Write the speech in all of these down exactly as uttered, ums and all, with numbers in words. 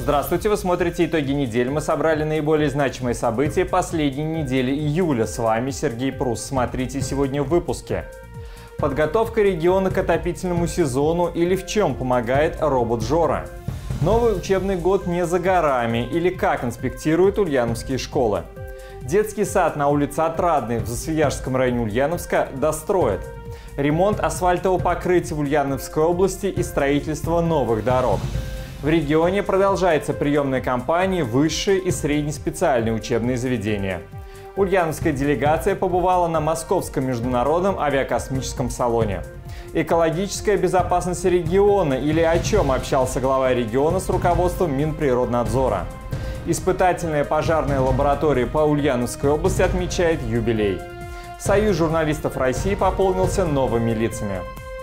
Здравствуйте, вы смотрите «Итоги недели». Мы собрали наиболее значимые события последней недели июля. С вами Сергей Прус. Смотрите сегодня в выпуске. Подготовка региона к отопительному сезону или в чем помогает робот Жора? Новый учебный год не за горами или как инспектируют ульяновские школы? Детский сад на улице Отрадной в Засвияжском районе Ульяновска достроят. Ремонт асфальтового покрытия в Ульяновской области и строительство новых дорог. В регионе продолжается приемная кампания в высшие и среднеспециальные учебные заведения. Ульяновская делегация побывала на Московском международном авиакосмическом салоне. Экологическая безопасность региона или о чем общался глава региона с руководством Минприроднадзора. Испытательная пожарная лаборатория по Ульяновской области отмечает юбилей. Союз журналистов России пополнился новыми лицами.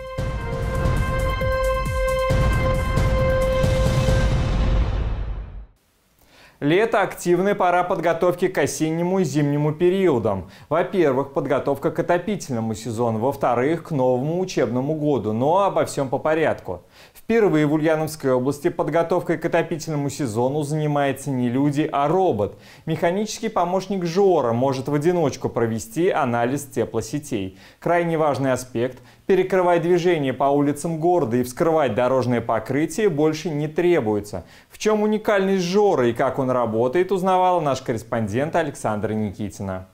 Лето – активная пора подготовки к осеннему и зимнему периодам. Во-первых, подготовка к отопительному сезону, во-вторых, к новому учебному году. Но обо всем по порядку. Впервые в Ульяновской области подготовкой к отопительному сезону занимается не люди, а робот. Механический помощник Жора может в одиночку провести анализ теплосетей. Крайне важный аспект – перекрывать движение по улицам города и вскрывать дорожное покрытие больше не требуется. В чем уникальность Жора и как он работает, узнавала наш корреспондент Александра Никитина.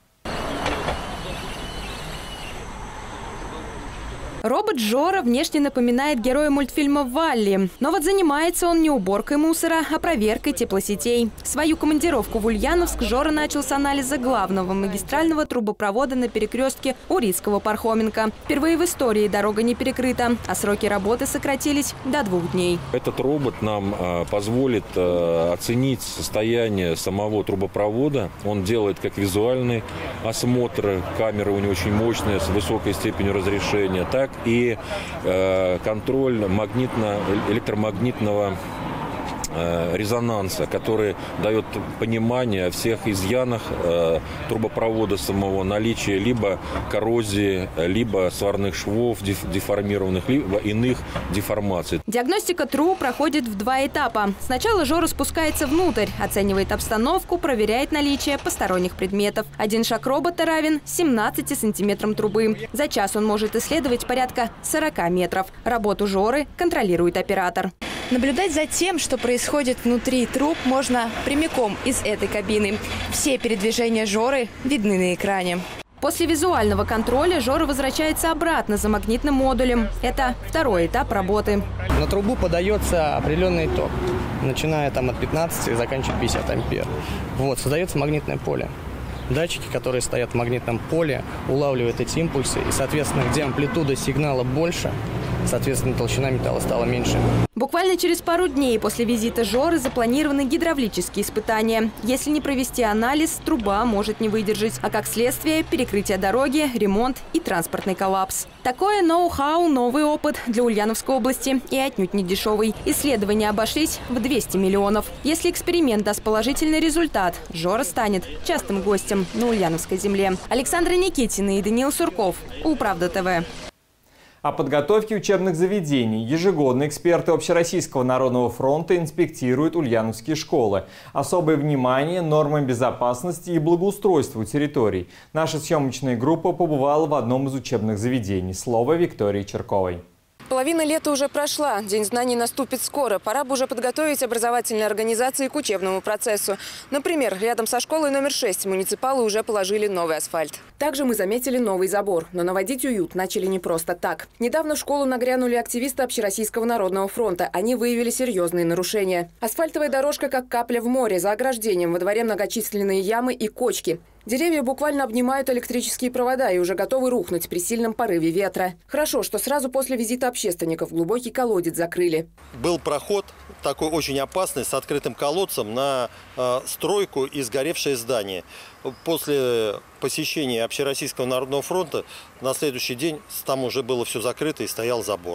Робот Жора внешне напоминает героя мультфильма «Валли». Но вот занимается он не уборкой мусора, а проверкой теплосетей. Свою командировку в Ульяновск Жора начал с анализа главного магистрального трубопровода на перекрестке Урицкого-Пархоменко. Впервые в истории дорога не перекрыта, а сроки работы сократились до двух дней. Этот робот нам э, позволит э, оценить состояние самого трубопровода. Он делает как визуальный осмотр, камера у него очень мощная, с высокой степенью разрешения, так и э, контроль магнитно, электромагнитного э, резонанса, который дает понимание о всех изъянах э, трубопровода самого, наличие либо коррозии, либо сварных швов деф, деформированных, либо иных деформаций. Диагностика труб проходит в два этапа. Сначала Жора спускается внутрь, оценивает обстановку, проверяет наличие посторонних предметов. Один шаг робота равен семнадцати сантиметрам трубы. За час он может исследовать порядка сорока метров. Работу Жоры контролирует оператор. Наблюдать за тем, что происходит внутри труб, можно прямиком из этой кабины. Все передвижения Жоры видны на экране. После визуального контроля Жора возвращается обратно за магнитным модулем. Это второй этап работы. На трубу подается определенный ток, начиная там от пятнадцати и заканчивая пятьдесят ампер. Вот, создается магнитное поле. Датчики, которые стоят в магнитном поле, улавливают эти импульсы. И, соответственно, где амплитуда сигнала больше, соответственно, толщина металла стала меньше. Буквально через пару дней после визита Жоры запланированы гидравлические испытания. Если не провести анализ, труба может не выдержать. А как следствие – перекрытие дороги, ремонт и транспортный коллапс. Такое ноу-хау – новый опыт для Ульяновской области и отнюдь не дешевый. Исследования обошлись в двести миллионов. Если эксперимент даст положительный результат, Жора станет частым гостем на Ульяновской земле. Александра Никитина и Даниил Сурков. Управда ТВ. О подготовке учебных заведений. Ежегодно эксперты Общероссийского народного фронта инспектируют ульяновские школы. Особое внимание нормам безопасности и благоустройству территорий. Наша съемочная группа побывала в одном из учебных заведений. Слово Виктории Черковой. Половина лета уже прошла. День знаний наступит скоро. Пора бы уже подготовить образовательные организации к учебному процессу. Например, рядом со школой номер шесть муниципалы уже положили новый асфальт. Также мы заметили новый забор. Но наводить уют начали не просто так. Недавно в школу нагрянули активисты Общероссийского народного фронта. Они выявили серьезные нарушения. Асфальтовая дорожка как капля в море. За ограждением во дворе многочисленные ямы и кочки. Деревья буквально обнимают электрические провода и уже готовы рухнуть при сильном порыве ветра. Хорошо, что сразу после визита общественников глубокий колодец закрыли. Был проход такой очень опасный с открытым колодцем на э, стройку и сгоревшее здание. После посещения Общероссийского народного фронта на следующий день там уже было все закрыто и стоял забор.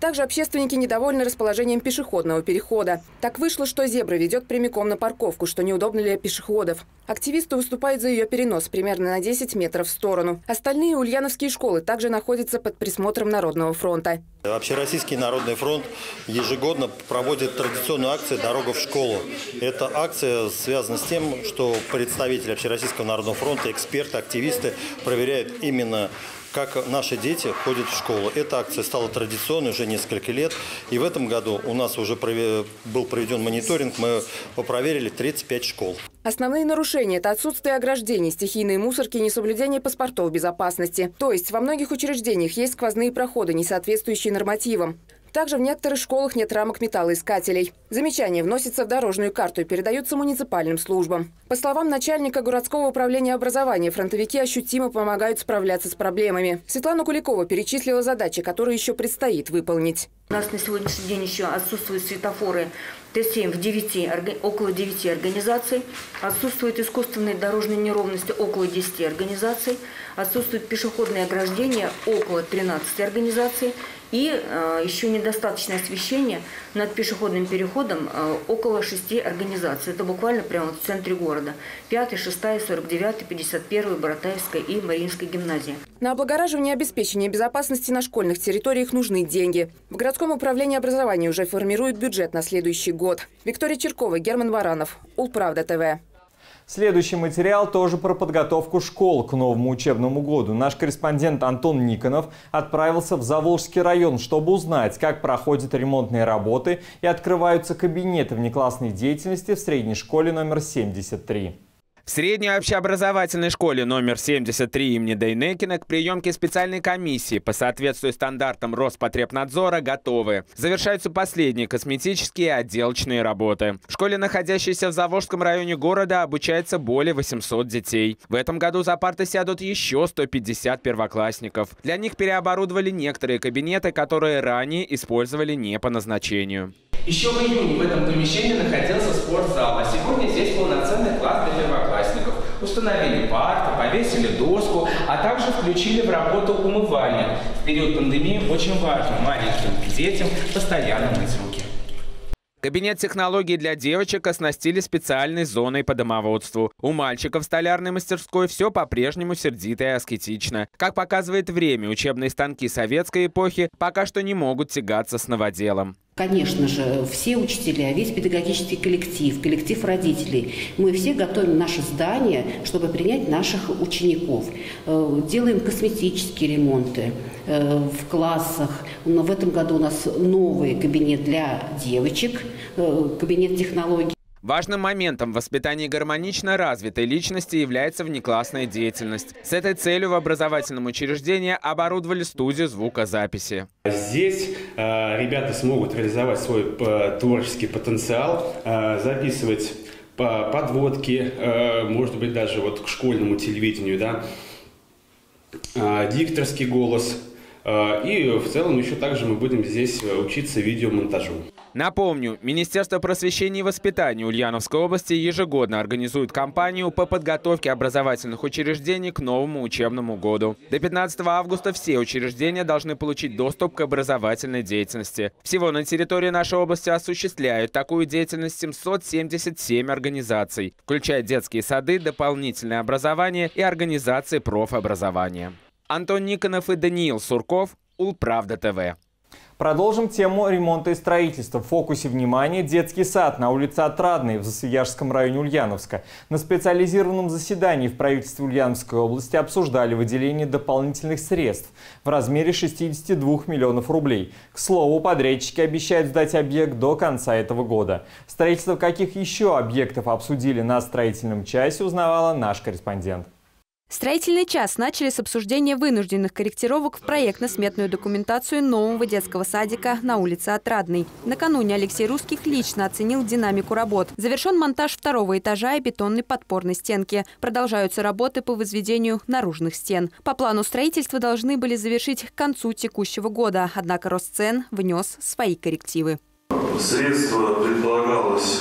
Также общественники недовольны расположением пешеходного перехода. Так вышло, что зебра ведет прямиком на парковку, что неудобно для пешеходов. Активисты выступают за ее перенос примерно на десять метров в сторону. Остальные ульяновские школы также находятся под присмотром Народного фронта. Общероссийский народный фронт ежегодно проводит традиционную акцию «Дорога в школу». Эта акция связана с тем, что представители Общероссийского народного фронта, эксперты, активисты проверяют именно, как наши дети ходят в школу. Эта акция стала традиционной уже несколько лет. И в этом году у нас уже был проведен мониторинг. Мы проверили тридцать пять школ. Основные нарушения – это отсутствие ограждений, стихийные мусорки и несоблюдение паспортов безопасности. То есть во многих учреждениях есть сквозные проходы, не соответствующие нормативам. Также в некоторых школах нет рамок металлоискателей. Замечания вносятся в дорожную карту и передаются муниципальным службам. По словам начальника городского управления образования, фронтовики ощутимо помогают справляться с проблемами. Светлана Куликова перечислила задачи, которые еще предстоит выполнить. У нас на сегодняшний день еще отсутствуют светофоры Т семь в девяти, около девяти организаций, отсутствуют искусственные дорожные неровности около десяти организаций, отсутствуют пешеходные ограждения около тринадцати организаций и э, еще недостаточное освещение над пешеходным переходом э, около шести организаций. Это буквально прямо в центре города. пятая, шестая, сорок девятая, пятьдесят первая, Баратаевская и Мариинская гимназия. На облагораживание и обеспечение безопасности на школьных территориях нужны деньги. В городском управлении образования уже формируют бюджет на следующий год. Виктория Черкова, Герман Варанов, Улправда ТВ. Следующий материал тоже про подготовку школ к новому учебному году. Наш корреспондент Антон Никонов отправился в Заволжский район, чтобы узнать, как проходят ремонтные работы и открываются кабинеты внеклассной деятельности в средней школе номер семьдесят три. В средней общеобразовательной школе номер семьдесят три имени Дейнекина к приемке специальной комиссии по соответствию стандартам Роспотребнадзора готовы. Завершаются последние косметические и отделочные работы. В школе, находящейся в Заволжском районе города, обучается более восьмисот детей. В этом году за парты сядут еще сто пятьдесят первоклассников. Для них переоборудовали некоторые кабинеты, которые ранее использовали не по назначению. Еще в июне в этом помещении находился спортзал, а сегодня здесь полноценный класс для первоклассников. Установили парты, повесили доску, а также включили в работу умывальник. В период пандемии очень важно маленьким детям постоянно мыть руки. Кабинет технологий для девочек оснастили специальной зоной по домоводству. У мальчиков в столярной мастерской все по-прежнему сердито и аскетично. Как показывает время, учебные станки советской эпохи пока что не могут тягаться с новоделом. Конечно же, все учителя, весь педагогический коллектив, коллектив родителей, мы все готовим наше здание, чтобы принять наших учеников. Делаем косметические ремонты в классах. Но в этом году у нас новый кабинет для девочек, кабинет технологий. Важным моментом в воспитании гармонично развитой личности является внеклассная деятельность. С этой целью в образовательном учреждении оборудовали студию звукозаписи. Здесь э, ребята смогут реализовать свой э, творческий потенциал, э, записывать по подводки, э, может быть, даже вот к школьному телевидению, да, э, дикторский голос. И в целом еще также мы будем здесь учиться видеомонтажу. Напомню, Министерство просвещения и воспитания Ульяновской области ежегодно организует кампанию по подготовке образовательных учреждений к новому учебному году. До пятнадцатого августа все учреждения должны получить доступ к образовательной деятельности. Всего на территории нашей области осуществляют такую деятельность семьсот семьдесят семь организаций, включая детские сады, дополнительное образование и организации профобразования. Антон Никонов и Даниил Сурков, Улправда ТВ. Продолжим тему ремонта и строительства. В фокусе внимания детский сад на улице Отрадной в Засвияжском районе Ульяновска. На специализированном заседании в правительстве Ульяновской области обсуждали выделение дополнительных средств в размере шестидесяти двух миллионов рублей. К слову, подрядчики обещают сдать объект до конца этого года. Строительство каких еще объектов обсудили на строительном часе, узнавала наш корреспондент. Строительный час начали с обсуждения вынужденных корректировок в проектно-сметную документацию нового детского садика на улице Отрадной. Накануне Алексей Русских лично оценил динамику работ. Завершен монтаж второго этажа и бетонной подпорной стенки. Продолжаются работы по возведению наружных стен. По плану строительства должны были завершить к концу текущего года. Однако Росцен внес свои коррективы. Средства предполагалось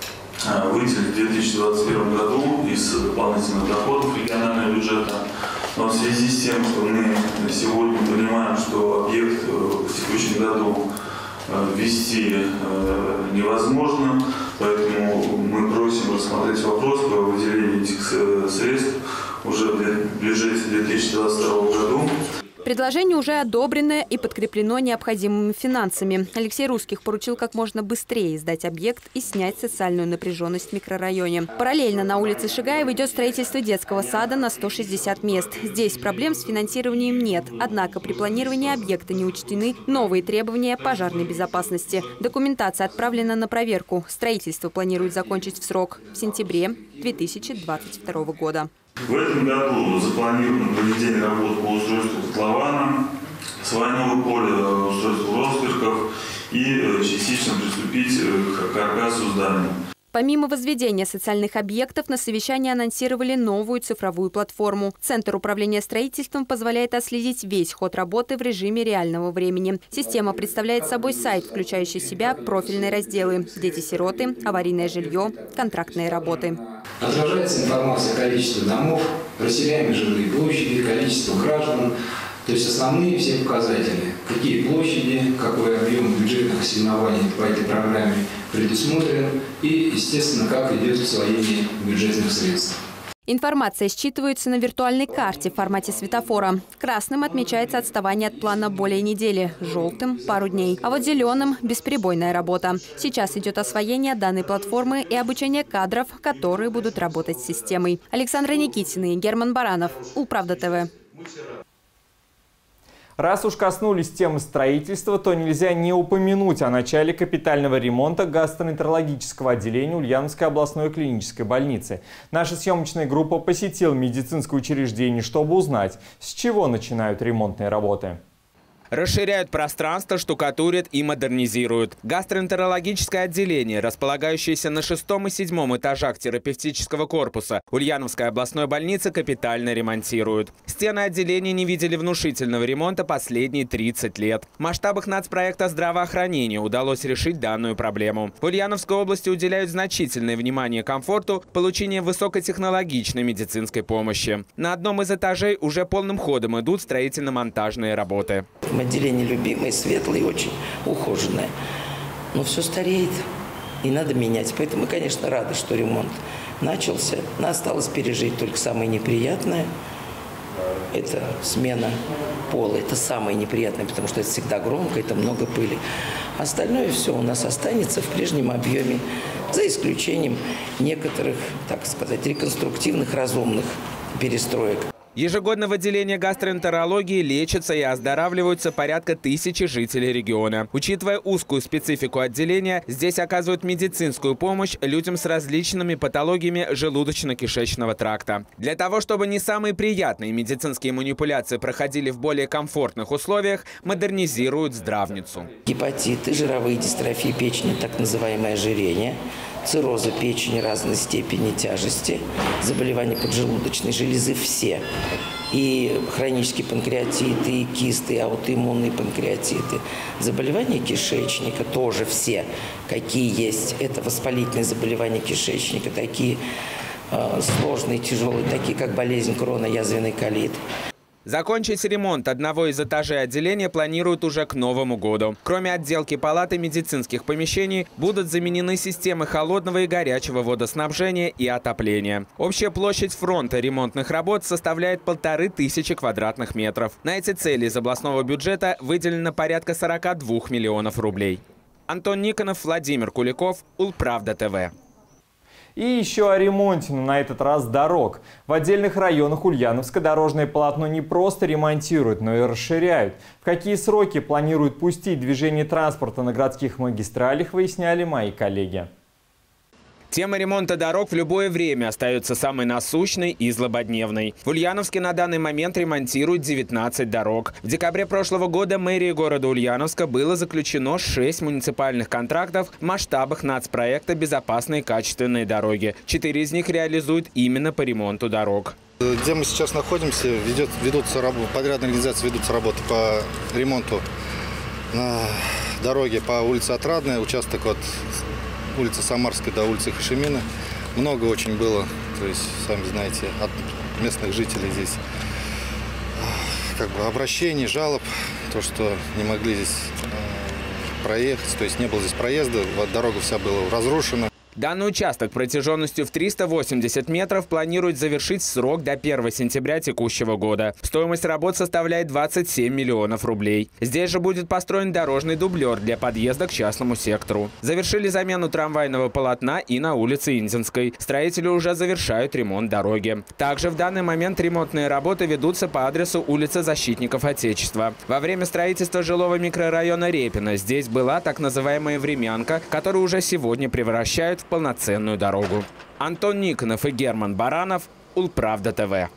выделить в две тысячи двадцать первом году из дополнительных доходов регионального бюджета. Но в связи с тем, что мы сегодня понимаем, что объект в текущем году ввести невозможно, поэтому мы просим рассмотреть вопрос по выделению этих средств уже в бюджете две тысячи двадцать второго года. Предложение уже одобрено и подкреплено необходимыми финансами. Алексей Русских поручил как можно быстрее сдать объект и снять социальную напряженность в микрорайоне. Параллельно на улице Шигаева идет строительство детского сада на сто шестьдесят мест. Здесь проблем с финансированием нет. Однако при планировании объекта не учтены новые требования пожарной безопасности. Документация отправлена на проверку. Строительство планируют закончить в срок – в сентябре две тысячи двадцать второго года. В этом году запланировано проведение работ по устройству котлована, свайного поля, устройству росперков и частично приступить к каркасу здания. Помимо возведения социальных объектов, на совещании анонсировали новую цифровую платформу. Центр управления строительством позволяет отследить весь ход работы в режиме реального времени. Система представляет собой сайт, включающий в себя профильные разделы: дети-сироты, аварийное жилье, контрактные работы. Отражается информация о количестве домов, расселяемой жилые площади, количество граждан. То есть основные все показатели, какие площади, какой объем бюджетных ассигнований по этой программе предусмотрен и, естественно, как идет усвоение бюджетных средств. Информация считывается на виртуальной карте в формате светофора. Красным отмечается отставание от плана более недели, желтым – пару дней, а вот зеленым – бесперебойная работа. Сейчас идет освоение данной платформы и обучение кадров, которые будут работать с системой. Александра Никитина и Герман Баранов. Управда ТВ. Раз уж коснулись темы строительства, то нельзя не упомянуть о начале капитального ремонта гастроэнтерологического отделения Ульяновской областной клинической больницы. Наша съемочная группа посетила медицинское учреждение, чтобы узнать, с чего начинают ремонтные работы. Расширяют пространство, штукатурят и модернизируют. Гастроэнтерологическое отделение, располагающееся на шестом и седьмом этажах терапевтического корпуса Ульяновской областной больницы, капитально ремонтируют. Стены отделения не видели внушительного ремонта последние тридцать лет. В масштабах нацпроекта здравоохранения удалось решить данную проблему. В Ульяновской области уделяют значительное внимание комфорту получения высокотехнологичной медицинской помощи. На одном из этажей уже полным ходом идут строительно-монтажные работы. Отделение любимое, светлое, очень ухоженное. Но все стареет и надо менять. Поэтому мы, конечно, рады, что ремонт начался. Но осталось пережить только самое неприятное. Это смена пола. Это самое неприятное, потому что это всегда громко, это много пыли. Остальное все у нас останется в прежнем объеме, за исключением некоторых, так сказать, реконструктивных, разумных перестроек. Ежегодно в отделении гастроэнтерологии лечатся и оздоравливаются порядка тысячи жителей региона. Учитывая узкую специфику отделения, здесь оказывают медицинскую помощь людям с различными патологиями желудочно-кишечного тракта. Для того, чтобы не самые приятные медицинские манипуляции проходили в более комфортных условиях, модернизируют здравницу. Гепатиты, жировые дистрофии печени, так называемое ожирение, цирроза печени разной степени тяжести, заболевания поджелудочной железы все. И хронические панкреатиты, и кисты, и аутоиммунные панкреатиты. Заболевания кишечника тоже все, какие есть. Это воспалительные заболевания кишечника, такие э, сложные, тяжелые, такие как болезнь Крона, язвенный колит. Закончить ремонт одного из этажей отделения планируют уже к Новому году. Кроме отделки палаты медицинских помещений, будут заменены системы холодного и горячего водоснабжения и отопления. Общая площадь фронта ремонтных работ составляет полторы тысячи квадратных метров. На эти цели из областного бюджета выделено порядка сорока двух миллионов рублей. Антон Никонов, Владимир Куликов, Улправда ТВ. И еще о ремонте, но на этот раз дорог. В отдельных районах Ульяновска дорожное полотно не просто ремонтируют, но и расширяют. В какие сроки планируют пустить движение транспорта на городских магистралях, выясняли мои коллеги. Тема ремонта дорог в любое время остается самой насущной и злободневной. В Ульяновске на данный момент ремонтируют девятнадцать дорог. В декабре прошлого года мэрией города Ульяновска было заключено шесть муниципальных контрактов в масштабах нацпроекта «Безопасные качественные дороги». Четыре из них реализуют именно по ремонту дорог. Где мы сейчас находимся, ведет, ведутся, подрядные организации ведутся работы по ремонту на дороге по улице Отрадная, участок от улицы Самарской до улицы Хашимина. Много очень было, то есть, сами знаете, от местных жителей здесь как бы обращений, жалоб, то, что не могли здесь э, проехать, то есть не было здесь проезда, дорога вся была разрушена. Данный участок протяженностью в триста восемьдесят метров планируют завершить в срок до первого сентября текущего года. Стоимость работ составляет двадцать семь миллионов рублей. Здесь же будет построен дорожный дублер для подъезда к частному сектору. Завершили замену трамвайного полотна и на улице Инзинской. Строители уже завершают ремонт дороги. Также в данный момент ремонтные работы ведутся по адресу улицы Защитников Отечества. Во время строительства жилого микрорайона Репино здесь была так называемая времянка, которую уже сегодня превращают в полноценную дорогу. Антон Никонов и Герман Баранов, Улправда ТВ.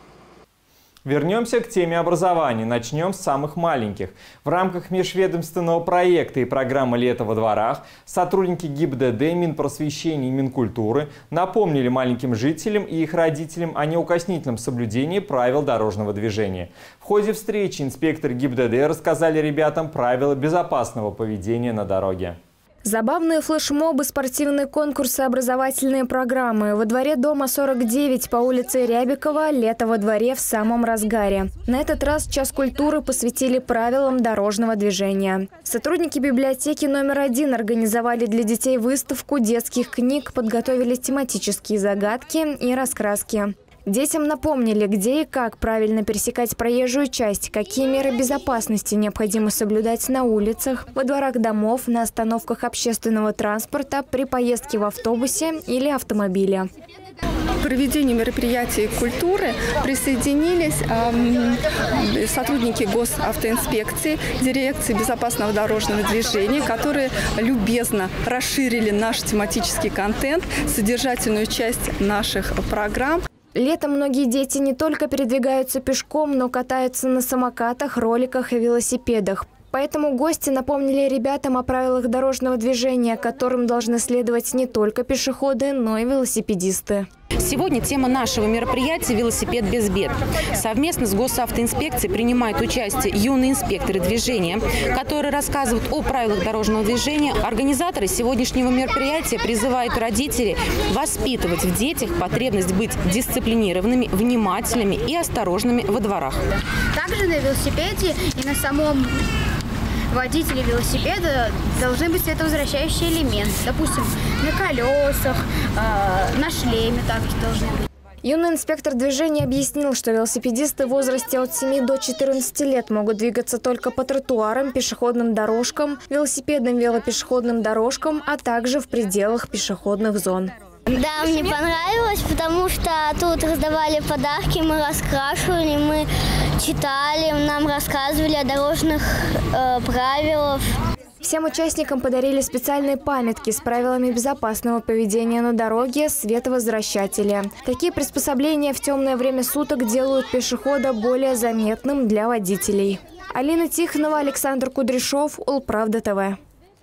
Вернемся к теме образования. Начнем с самых маленьких. В рамках межведомственного проекта и программы «Лето во дворах» сотрудники ГИБДД, Минпросвещения и Минкультуры напомнили маленьким жителям и их родителям о неукоснительном соблюдении правил дорожного движения. В ходе встречи инспекторы ГИБДД рассказали ребятам правила безопасного поведения на дороге. Забавные флешмобы, спортивные конкурсы, образовательные программы. Во дворе дома сорок девять по улице Рябикова «Лето во дворе» в самом разгаре. На этот раз час культуры посвятили правилам дорожного движения. Сотрудники библиотеки номер один организовали для детей выставку детских книг, подготовили тематические загадки и раскраски. Детям напомнили, где и как правильно пересекать проезжую часть, какие меры безопасности необходимо соблюдать на улицах, во дворах домов, на остановках общественного транспорта, при поездке в автобусе или автомобиле. К проведению мероприятий культуры присоединились э, сотрудники госавтоинспекции, дирекции безопасного дорожного движения, которые любезно расширили наш тематический контент, содержательную часть наших программ. Летом многие дети не только передвигаются пешком, но катаются на самокатах, роликах и велосипедах. Поэтому гости напомнили ребятам о правилах дорожного движения, которым должны следовать не только пешеходы, но и велосипедисты. Сегодня тема нашего мероприятия «Велосипед без бед». Совместно с госавтоинспекцией принимают участие юные инспекторы движения, которые рассказывают о правилах дорожного движения. Организаторы сегодняшнего мероприятия призывают родителей воспитывать в детях потребность быть дисциплинированными, внимательными и осторожными во дворах. Также на велосипеде и на самом водители велосипеда должны быть световозвращающие элементы. Допустим, на колесах, э, на шлеме также должны быть. Юный инспектор движения объяснил, что велосипедисты в возрасте от семи до четырнадцати лет могут двигаться только по тротуарам, пешеходным дорожкам, велосипедным велопешеходным дорожкам, а также в пределах пешеходных зон. Да, мне понравилось, потому что тут раздавали подарки, мы раскрашивали, мы читали, нам рассказывали о дорожных э, правилах. Всем участникам подарили специальные памятки с правилами безопасного поведения на дороге, световозвращатели. Такие приспособления в темное время суток делают пешехода более заметным для водителей. Алина Тихонова, Александр Кудряшов, Улправда ТВ.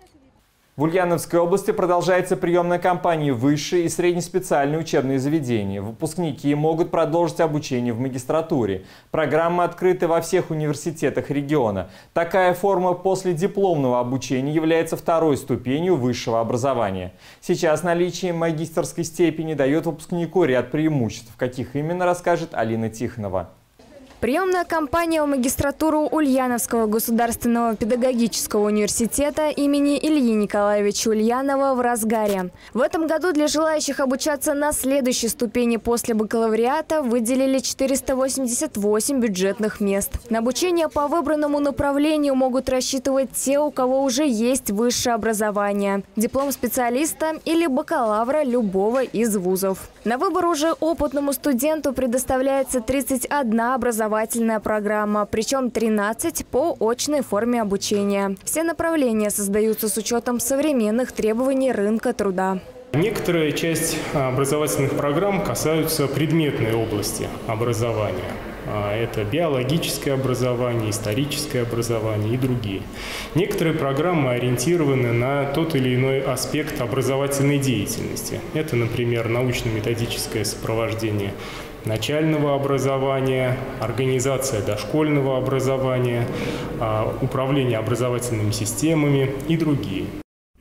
В Ульяновской области продолжается приемная кампания в высшие и среднеспециальные учебные заведения. Выпускники могут продолжить обучение в магистратуре. Программы открыты во всех университетах региона. Такая форма последипломного обучения является второй ступенью высшего образования. Сейчас наличие магистерской степени дает выпускнику ряд преимуществ. Каких именно, расскажет Алина Тихонова. Приемная кампания в магистратуру Ульяновского государственного педагогического университета имени Ильи Николаевича Ульянова в разгаре. В этом году для желающих обучаться на следующей ступени после бакалавриата выделили четыреста восемьдесят восемь бюджетных мест. На обучение по выбранному направлению могут рассчитывать те, у кого уже есть высшее образование, диплом специалиста или бакалавра любого из вузов. На выбор уже опытному студенту предоставляется тридцать одна образовательная программа, причем тринадцать по очной форме обучения. Все направления создаются с учетом современных требований рынка труда. Некоторая часть образовательных программ касаются предметной области образования. Это биологическое образование, историческое образование и другие. Некоторые программы ориентированы на тот или иной аспект образовательной деятельности. Это, например, научно-методическое сопровождение начального образования, организация дошкольного образования, управление образовательными системами и другие.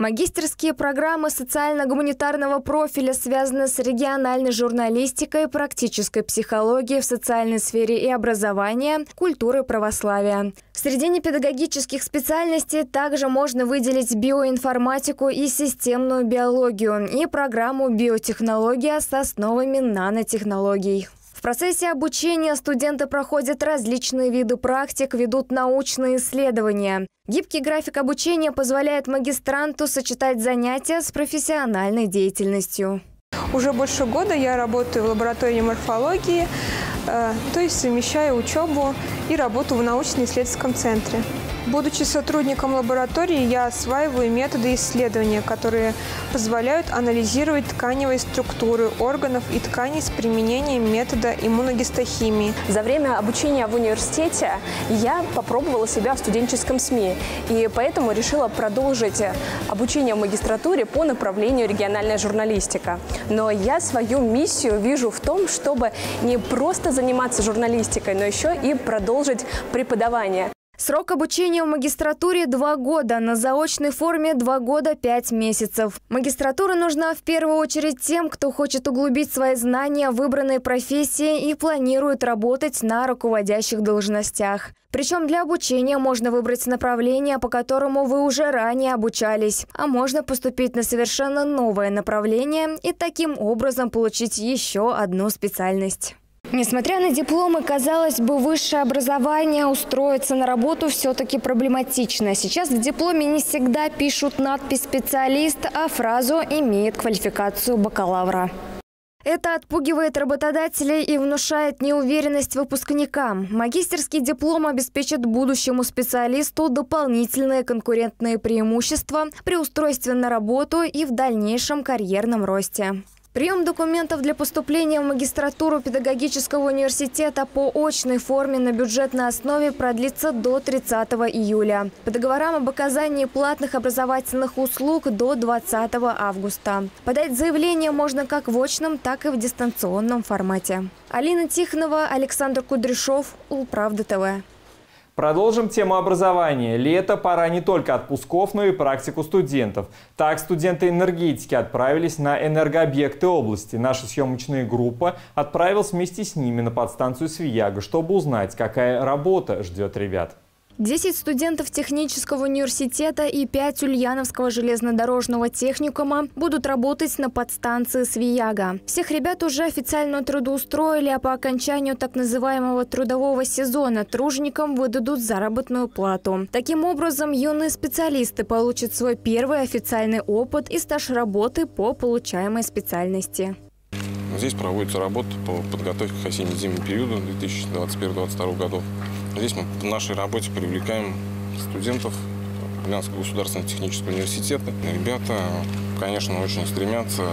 Магистерские программы социально-гуманитарного профиля связаны с региональной журналистикой, практической психологией в социальной сфере и образования, культурой православия. Среди непедагогических специальностей также можно выделить биоинформатику и системную биологию и программу биотехнология с основами нанотехнологий. В процессе обучения студенты проходят различные виды практик, ведут научные исследования. Гибкий график обучения позволяет магистранту сочетать занятия с профессиональной деятельностью. Уже больше года я работаю в лаборатории морфологии, э, то есть совмещаю учебу и работу в научно-исследовательском центре. Будучи сотрудником лаборатории, я осваиваю методы исследования, которые позволяют анализировать тканевые структуры органов и тканей с применением метода иммуногистохимии. За время обучения в университете я попробовала себя в студенческом СМИ, и поэтому решила продолжить обучение в магистратуре по направлению региональная журналистика. Но я свою миссию вижу в том, чтобы не просто заниматься журналистикой, но еще и продолжить преподавание. Срок обучения в магистратуре – два года, на заочной форме – два года пять месяцев. Магистратура нужна в первую очередь тем, кто хочет углубить свои знания в выбранной профессии и планирует работать на руководящих должностях. Причем для обучения можно выбрать направление, по которому вы уже ранее обучались, а можно поступить на совершенно новое направление и таким образом получить еще одну специальность. Несмотря на дипломы, казалось бы, высшее образование, устроиться на работу все-таки проблематично. Сейчас в дипломе не всегда пишут надпись «специалист», а фразу «имеет квалификацию бакалавра». Это отпугивает работодателей и внушает неуверенность выпускникам. Магистерский диплом обеспечит будущему специалисту дополнительные конкурентные преимущества при устройстве на работу и в дальнейшем карьерном росте. Прием документов для поступления в магистратуру педагогического университета по очной форме на бюджетной основе продлится до тридцатого июля. По договорам об оказании платных образовательных услуг до двадцатого августа. Подать заявление можно как в очном, так и в дистанционном формате. Алина Тихонова, Александр Кудряшов, Улправда ТВ. Продолжим тему образования. Лето – пора не только отпусков, но и практику студентов. Так, студенты энергетики отправились на энергообъекты области. Наша съемочная группа отправилась вместе с ними на подстанцию Свияга, чтобы узнать, какая работа ждет ребят. десять студентов технического университета и пять Ульяновского железнодорожного техникума будут работать на подстанции Свияга. Всех ребят уже официально трудоустроили, а по окончанию так называемого трудового сезона труженикам выдадут заработную плату. Таким образом, юные специалисты получат свой первый официальный опыт и стаж работы по получаемой специальности. Здесь проводится работа по подготовке к осенне-зимнему периоду две тысячи двадцать первого — две тысячи двадцать второго годов. Здесь мы в нашей работе привлекаем студентов Ульяновского государственного технического университета. Ребята, конечно, очень стремятся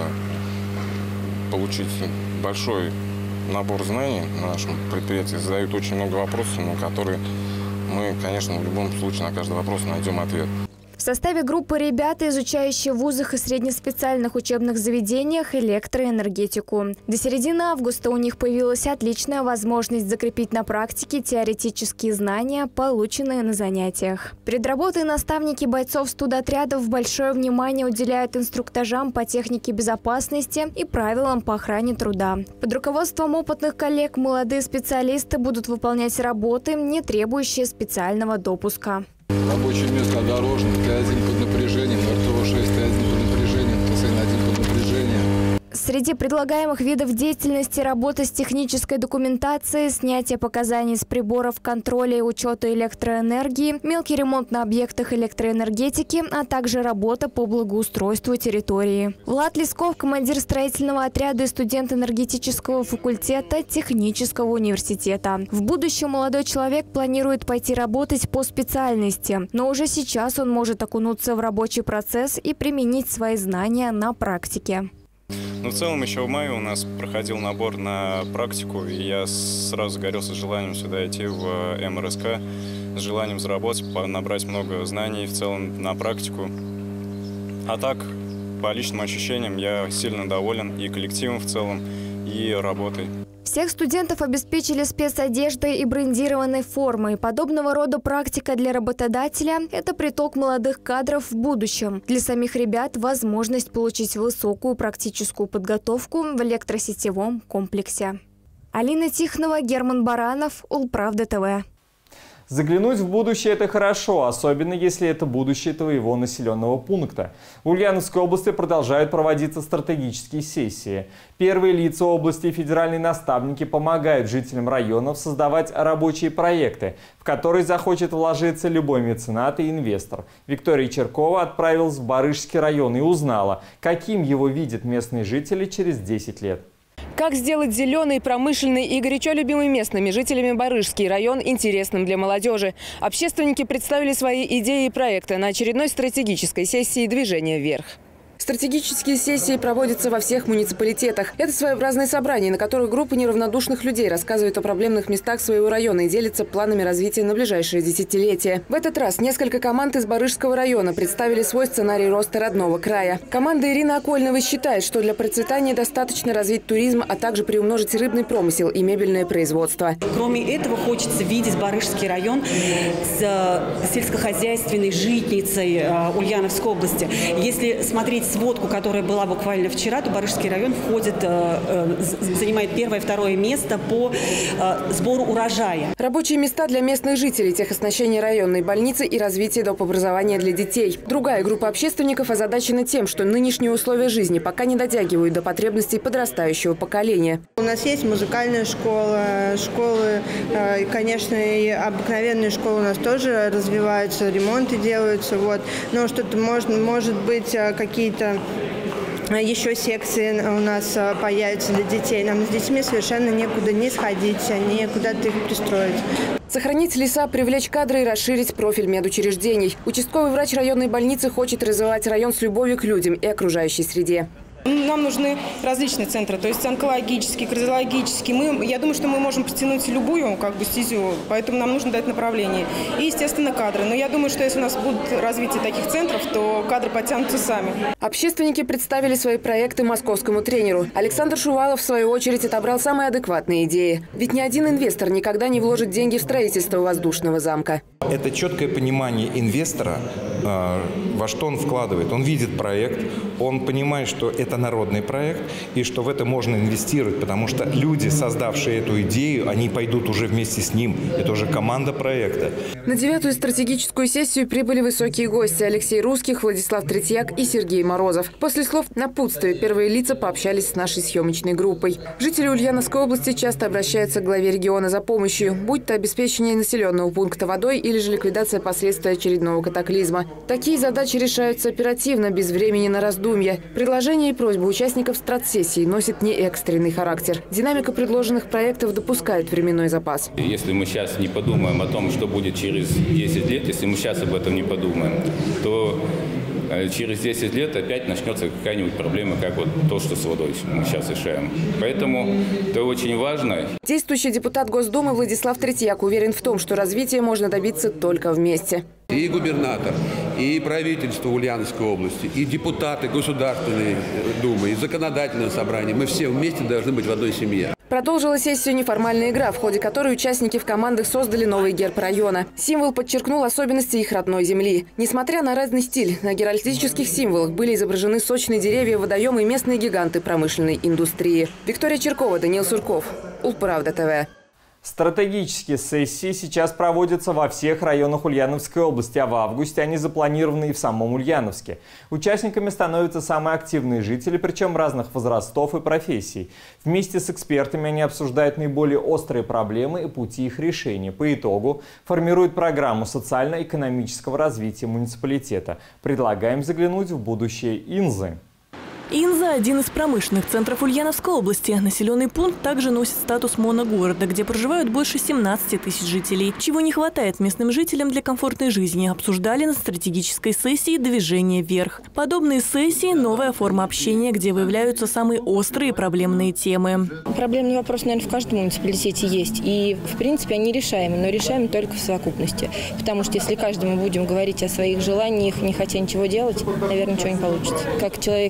получить большой набор знаний на нашем предприятии. Задают очень много вопросов, на которые мы, конечно, в любом случае на каждый вопрос найдем ответ. В составе группы ребята, изучающие в вузах и среднеспециальных учебных заведениях электроэнергетику. До середины августа у них появилась отличная возможность закрепить на практике теоретические знания, полученные на занятиях. Перед работой наставники бойцов студотрядов большое внимание уделяют инструктажам по технике безопасности и правилам по охране труда. Под руководством опытных коллег молодые специалисты будут выполнять работы, не требующие специального допуска. Рабочее место дорожник, Т один под напряжением, эр тэ о шесть, Т один под напряжением, Т эс эн один под напряжением. Среди предлагаемых видов деятельности работа с технической документацией, снятие показаний с приборов контроля и учета электроэнергии, мелкий ремонт на объектах электроэнергетики, а также работа по благоустройству территории. Влад Лесков, командир строительного отряда и студент энергетического факультета технического университета. В будущем молодой человек планирует пойти работать по специальности, но уже сейчас он может окунуться в рабочий процесс и применить свои знания на практике. Ну, в целом, еще в мае у нас проходил набор на практику, и я сразу загорелся желанием сюда идти в эм эр эс ка, с желанием заработать, набрать много знаний в целом на практику. А так, по личным ощущениям, я сильно доволен и коллективом в целом, и работой. Всех студентов обеспечили спецодеждой и брендированной формой. Подобного рода практика для работодателя – это приток молодых кадров в будущем. Для самих ребят – возможность получить высокую практическую подготовку в электросетевом комплексе. Алина Тихонова, Герман Баранов, Улправда ТВ. Заглянуть в будущее – это хорошо, особенно если это будущее твоего населенного пункта. В Ульяновской области продолжают проводиться стратегические сессии. Первые лица области и федеральные наставники помогают жителям районов создавать рабочие проекты, в которые захочет вложиться любой меценат и инвестор. Виктория Черкова отправилась в Барышский район и узнала, каким его видят местные жители через десять лет. Как сделать зеленый, промышленный и горячо любимый местными жителями Барышский район интересным для молодежи? Общественники представили свои идеи и проекты на очередной стратегической сессии «Движение вверх». Стратегические сессии проводятся во всех муниципалитетах. Это своеобразные собрания, на которых группа неравнодушных людей рассказывают о проблемных местах своего района и делятся планами развития на ближайшие десятилетия. В этот раз несколько команд из Барышского района представили свой сценарий роста родного края. Команда Ирины Окольновой считает, что для процветания достаточно развить туризм, а также приумножить рыбный промысел и мебельное производство. Кроме этого, хочется видеть Барышский район с сельскохозяйственной житницей Ульяновской области. Если смотреть сводку, которая была буквально вчера, то Барышский район входит, занимает первое, второе место по сбору урожая. Рабочие места для местных жителей, техоснащение районной больницы и развитие доп. Образования для детей. Другая группа общественников озадачена тем, что нынешние условия жизни пока не дотягивают до потребностей подрастающего поколения. У нас есть музыкальная школа, школы, конечно, и обыкновенные школы у нас тоже развиваются, ремонты делаются, вот. Но что-то может, может быть какие-то еще секции у нас появятся для детей. Нам с детьми совершенно некуда не сходить, не куда-то их пристроить. Сохранить леса, привлечь кадры и расширить профиль медучреждений. Участковый врач районной больницы хочет развивать район с любовью к людям и окружающей среде. Нам нужны различные центры, то есть онкологические, кардиологические. Мы, я думаю, что мы можем притянуть любую как бы стезю, поэтому нам нужно дать направление. И, естественно, кадры. Но я думаю, что если у нас будет развитие таких центров, то кадры подтянутся сами. Общественники представили свои проекты московскому тренеру. Александр Шувалов, в свою очередь, отобрал самые адекватные идеи. Ведь ни один инвестор никогда не вложит деньги в строительство воздушного замка. Это четкое понимание инвестора, во что он вкладывает. Он видит проект, он понимает, что это народный проект и что в это можно инвестировать, потому что люди, создавшие эту идею, они пойдут уже вместе с ним. Это уже команда проекта. На девятую стратегическую сессию прибыли высокие гости: Алексей Русских, Владислав Третьяк и Сергей Морозов. После слов напутствия первые лица пообщались с нашей съемочной группой. Жители Ульяновской области часто обращаются к главе региона за помощью, будь то обеспечение населенного пункта водой или же ликвидация последствий очередного катаклизма. Такие задачи решаются оперативно, без времени на раздумья. Предложения и просьбы участников стратсессии носят не экстренный характер. Динамика предложенных проектов допускает временной запас. Если мы сейчас не подумаем о том, что будет через десять лет, если мы сейчас об этом не подумаем, то через десять лет опять начнется какая-нибудь проблема, как вот то, что с водой мы сейчас решаем. Поэтому это очень важно. Действующий депутат Госдумы Владислав Третьяк уверен в том, что развития можно добиться только вместе. И губернатор, и правительство Ульяновской области, и депутаты Государственной Думы, и законодательное собрание. Мы все вместе должны быть в одной семье. Продолжила сессию неформальная игра, в ходе которой участники в командах создали новый герб района. Символ подчеркнул особенности их родной земли. Несмотря на разный стиль, на геральдических символах были изображены сочные деревья, водоемы и местные гиганты промышленной индустрии. Виктория Черкова, Даниил Сурков, Улправда ТВ. Стратегические сессии сейчас проводятся во всех районах Ульяновской области, а в августе они запланированы и в самом Ульяновске. Участниками становятся самые активные жители, причем разных возрастов и профессий. Вместе с экспертами они обсуждают наиболее острые проблемы и пути их решения. По итогу формируют программу социально-экономического развития муниципалитета. Предлагаем заглянуть в будущее Инзы. Инза – один из промышленных центров Ульяновской области. Населенный пункт также носит статус моногорода, где проживают больше семнадцати тысяч жителей. Чего не хватает местным жителям для комфортной жизни, обсуждали на стратегической сессии «Движение вверх». Подобные сессии – новая форма общения, где выявляются самые острые проблемные темы. Проблемный вопрос, наверное, в каждом муниципалитете есть. И, в принципе, они решаемы, но решаемы только в совокупности. Потому что если каждому будем говорить о своих желаниях, не хотя ничего делать, наверное, ничего не получится. Как человек из сферы образования,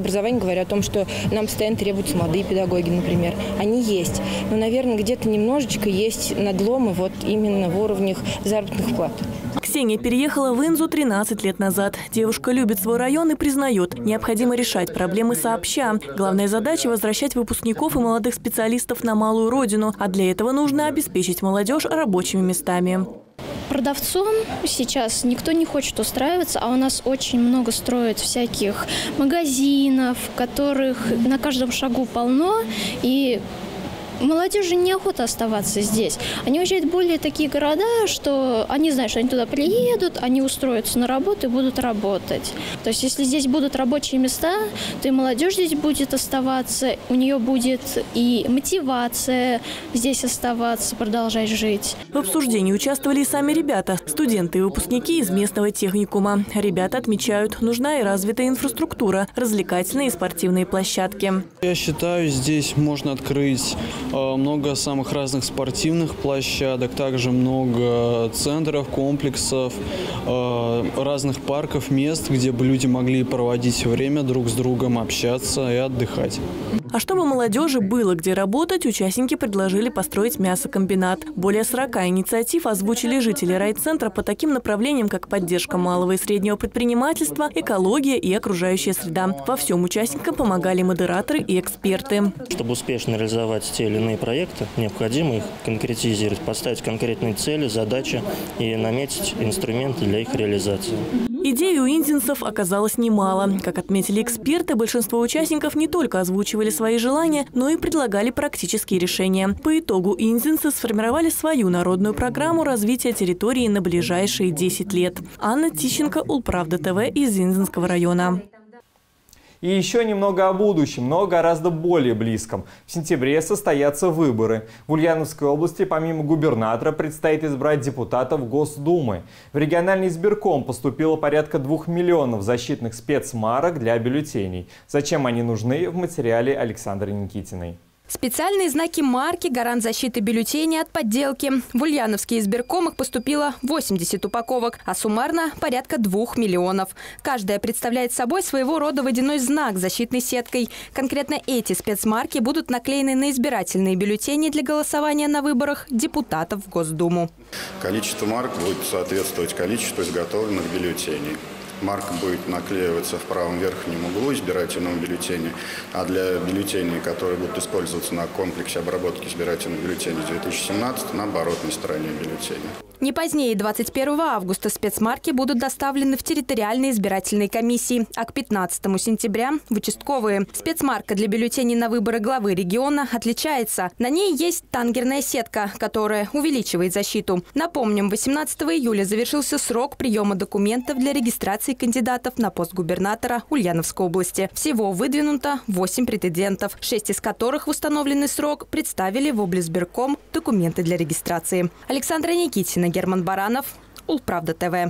образования говорят о том, что нам постоянно требуются молодые педагоги, например. Они есть. Но, наверное, где-то немножечко есть надломы вот именно в уровнях заработных плат. Ксения переехала в Инзу тринадцать лет назад. Девушка любит свой район и признает, необходимо решать проблемы сообща. Главная задача – возвращать выпускников и молодых специалистов на малую родину. А для этого нужно обеспечить молодежь рабочими местами. Продавцом сейчас никто не хочет устраиваться, а у нас очень много строят всяких магазинов, которых на каждом шагу полно, и молодежи неохота оставаться здесь. Они уезжают в более такие города, что они знают, что они туда приедут, они устроятся на работу и будут работать. То есть если здесь будут рабочие места, то и молодежь здесь будет оставаться, у нее будет и мотивация здесь оставаться, продолжать жить. В обсуждении участвовали и сами ребята, студенты и выпускники из местного техникума. Ребята отмечают, нужна и развитая инфраструктура, развлекательные и спортивные площадки. Я считаю, здесь можно открыть много самых разных спортивных площадок, также много центров, комплексов, разных парков, мест, где бы люди могли проводить время друг с другом, общаться и отдыхать. А чтобы молодежи было где работать, участники предложили построить мясокомбинат. Более сорока инициатив озвучили жители райцентра по таким направлениям, как поддержка малого и среднего предпринимательства, экология и окружающая среда. Во всем участникам помогали модераторы и эксперты. Чтобы успешно реализовать те или иные проекты, необходимо их конкретизировать, поставить конкретные цели, задачи и наметить инструменты для их реализации. Идей у инзинцев оказалось немало. Как отметили эксперты, большинство участников не только озвучивали свои желания, но и предлагали практические решения. По итогу инзинцы сформировали свою народную программу развития территории на ближайшие десять лет. Анна Тищенко, Улправда ТВ из Инзинского района. И еще немного о будущем, но гораздо более близком. В сентябре состоятся выборы. В Ульяновской области помимо губернатора предстоит избрать депутатов Госдумы. В региональный избирком поступило порядка двух миллионов защитных спецмарок для бюллетеней. Зачем они нужны, в материале Александры Никитиной. Специальные знаки марки – гарант защиты бюллетеней от подделки. В Ульяновский избирком их поступило восемьдесят упаковок, а суммарно порядка двух миллионов. Каждая представляет собой своего рода водяной знак с защитной сеткой. Конкретно эти спецмарки будут наклеены на избирательные бюллетени для голосования на выборах депутатов в Госдуму. Количество марок будет соответствовать количеству изготовленных бюллетеней. Марка будет наклеиваться в правом верхнем углу избирательного бюллетеня, а для бюллетеней, которые будут использоваться на комплексе обработки избирательных бюллетеней две тысячи семнадцатого, на оборотной стороне бюллетеня. Не позднее двадцать первого августа спецмарки будут доставлены в территориальные избирательные комиссии, а к пятнадцатому сентября – в участковые. Спецмарка для бюллетеней на выборы главы региона отличается. На ней есть тангерная сетка, которая увеличивает защиту. Напомним, восемнадцатого июля завершился срок приема документов для регистрации кандидатов на пост губернатора Ульяновской области. Всего выдвинуто восемь претендентов, шесть из которых в установленный срок представили в облизбирком документы для регистрации. Александра Никитина, Герман Баранов, Улправда ТВ.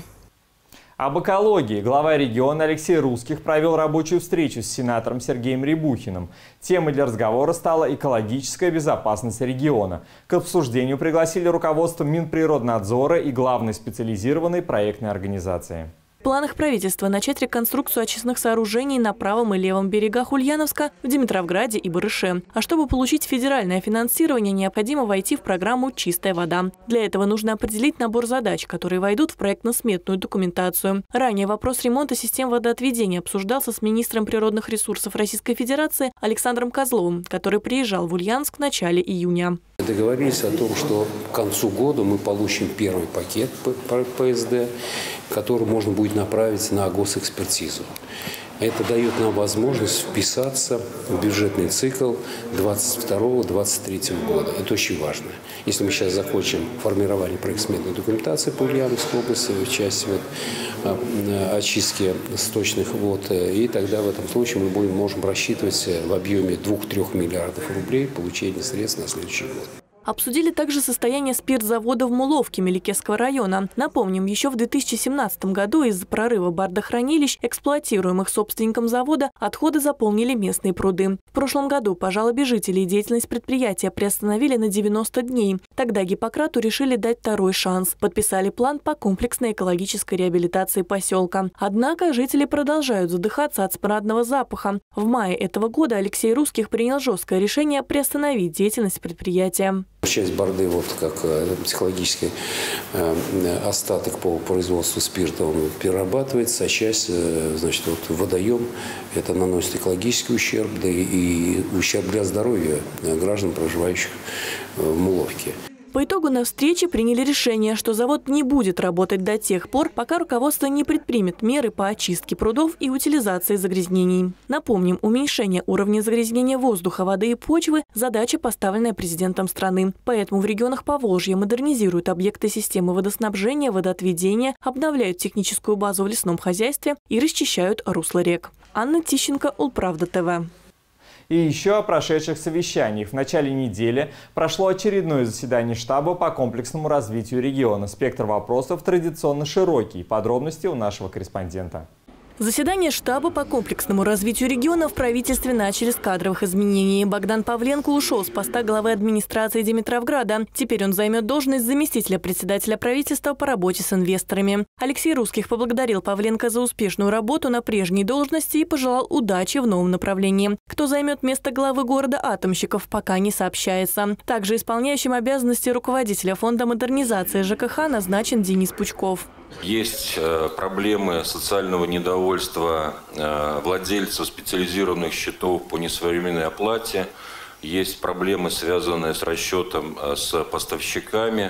Об экологии глава региона Алексей Русских провел рабочую встречу с сенатором Сергеем Рябухиным. Темой для разговора стала экологическая безопасность региона. К обсуждению пригласили руководство Минприроднадзора и главной специализированной проектной организации. В планах правительства начать реконструкцию очистных сооружений на правом и левом берегах Ульяновска, в Димитровграде и Барыше. А чтобы получить федеральное финансирование, необходимо войти в программу «Чистая вода». Для этого нужно определить набор задач, которые войдут в проектно-сметную документацию. Ранее вопрос ремонта систем водоотведения обсуждался с министром природных ресурсов Российской Федерации Александром Козловым, который приезжал в Ульяновск в начале июня. Договорились о том, что к концу года мы получим первый пакет П С Д, который можно будет направить на госэкспертизу. Это дает нам возможность вписаться в бюджетный цикл двадцать второго — двадцать третьего года. Это очень важно. Если мы сейчас закончим формирование проектно-сметной документации по Ульяновской области в части вот, очистки сточных вод, и тогда в этом случае мы будем, можем рассчитывать в объеме двух-трёх миллиардов рублей получение средств на следующий год. Обсудили также состояние спиртзавода в Муловке Меликесского района. Напомним, еще в две тысячи семнадцатом году из-за прорыва бардохранилищ, эксплуатируемых собственником завода, отходы заполнили местные пруды. В прошлом году по жалобе жителей деятельность предприятия приостановили на девяносто дней. Тогда Гиппократу решили дать второй шанс. Подписали план по комплексной экологической реабилитации поселка. Однако жители продолжают задыхаться от смрадного запаха. В мае этого года Алексей Русских принял жесткое решение приостановить деятельность предприятия. Часть борды, вот как психологический э, остаток по производству спирта, он перерабатывается, а часть, э, значит, вот водоем, это наносит экологический ущерб, да и, и ущерб для здоровья граждан, проживающих в Муловке. По итогу на встрече приняли решение, что завод не будет работать до тех пор, пока руководство не предпримет меры по очистке прудов и утилизации загрязнений. Напомним, уменьшение уровня загрязнения воздуха, воды и почвы – задача, поставленная президентом страны. Поэтому в регионах Поволжья модернизируют объекты системы водоснабжения, водоотведения, обновляют техническую базу в лесном хозяйстве и расчищают русла рек. Анна Тищенко, Улправда ТВ. И еще о прошедших совещаниях. В начале недели прошло очередное заседание штаба по комплексному развитию региона. Спектр вопросов традиционно широкий. Подробности у нашего корреспондента. Заседание штаба по комплексному развитию региона в правительстве начали с кадровых изменений. Богдан Павленко ушел с поста главы администрации Димитровграда. Теперь он займет должность заместителя председателя правительства по работе с инвесторами. Алексей Русских поблагодарил Павленко за успешную работу на прежней должности и пожелал удачи в новом направлении. Кто займет место главы города Атомщиков, пока не сообщается. Также исполняющим обязанности руководителя фонда модернизации ЖКХ назначен Денис Пучков. Есть э, проблемы социального недовольства э, владельцев специализированных счетов по несвоевременной оплате. Есть проблемы, связанные с расчетом э, с поставщиками.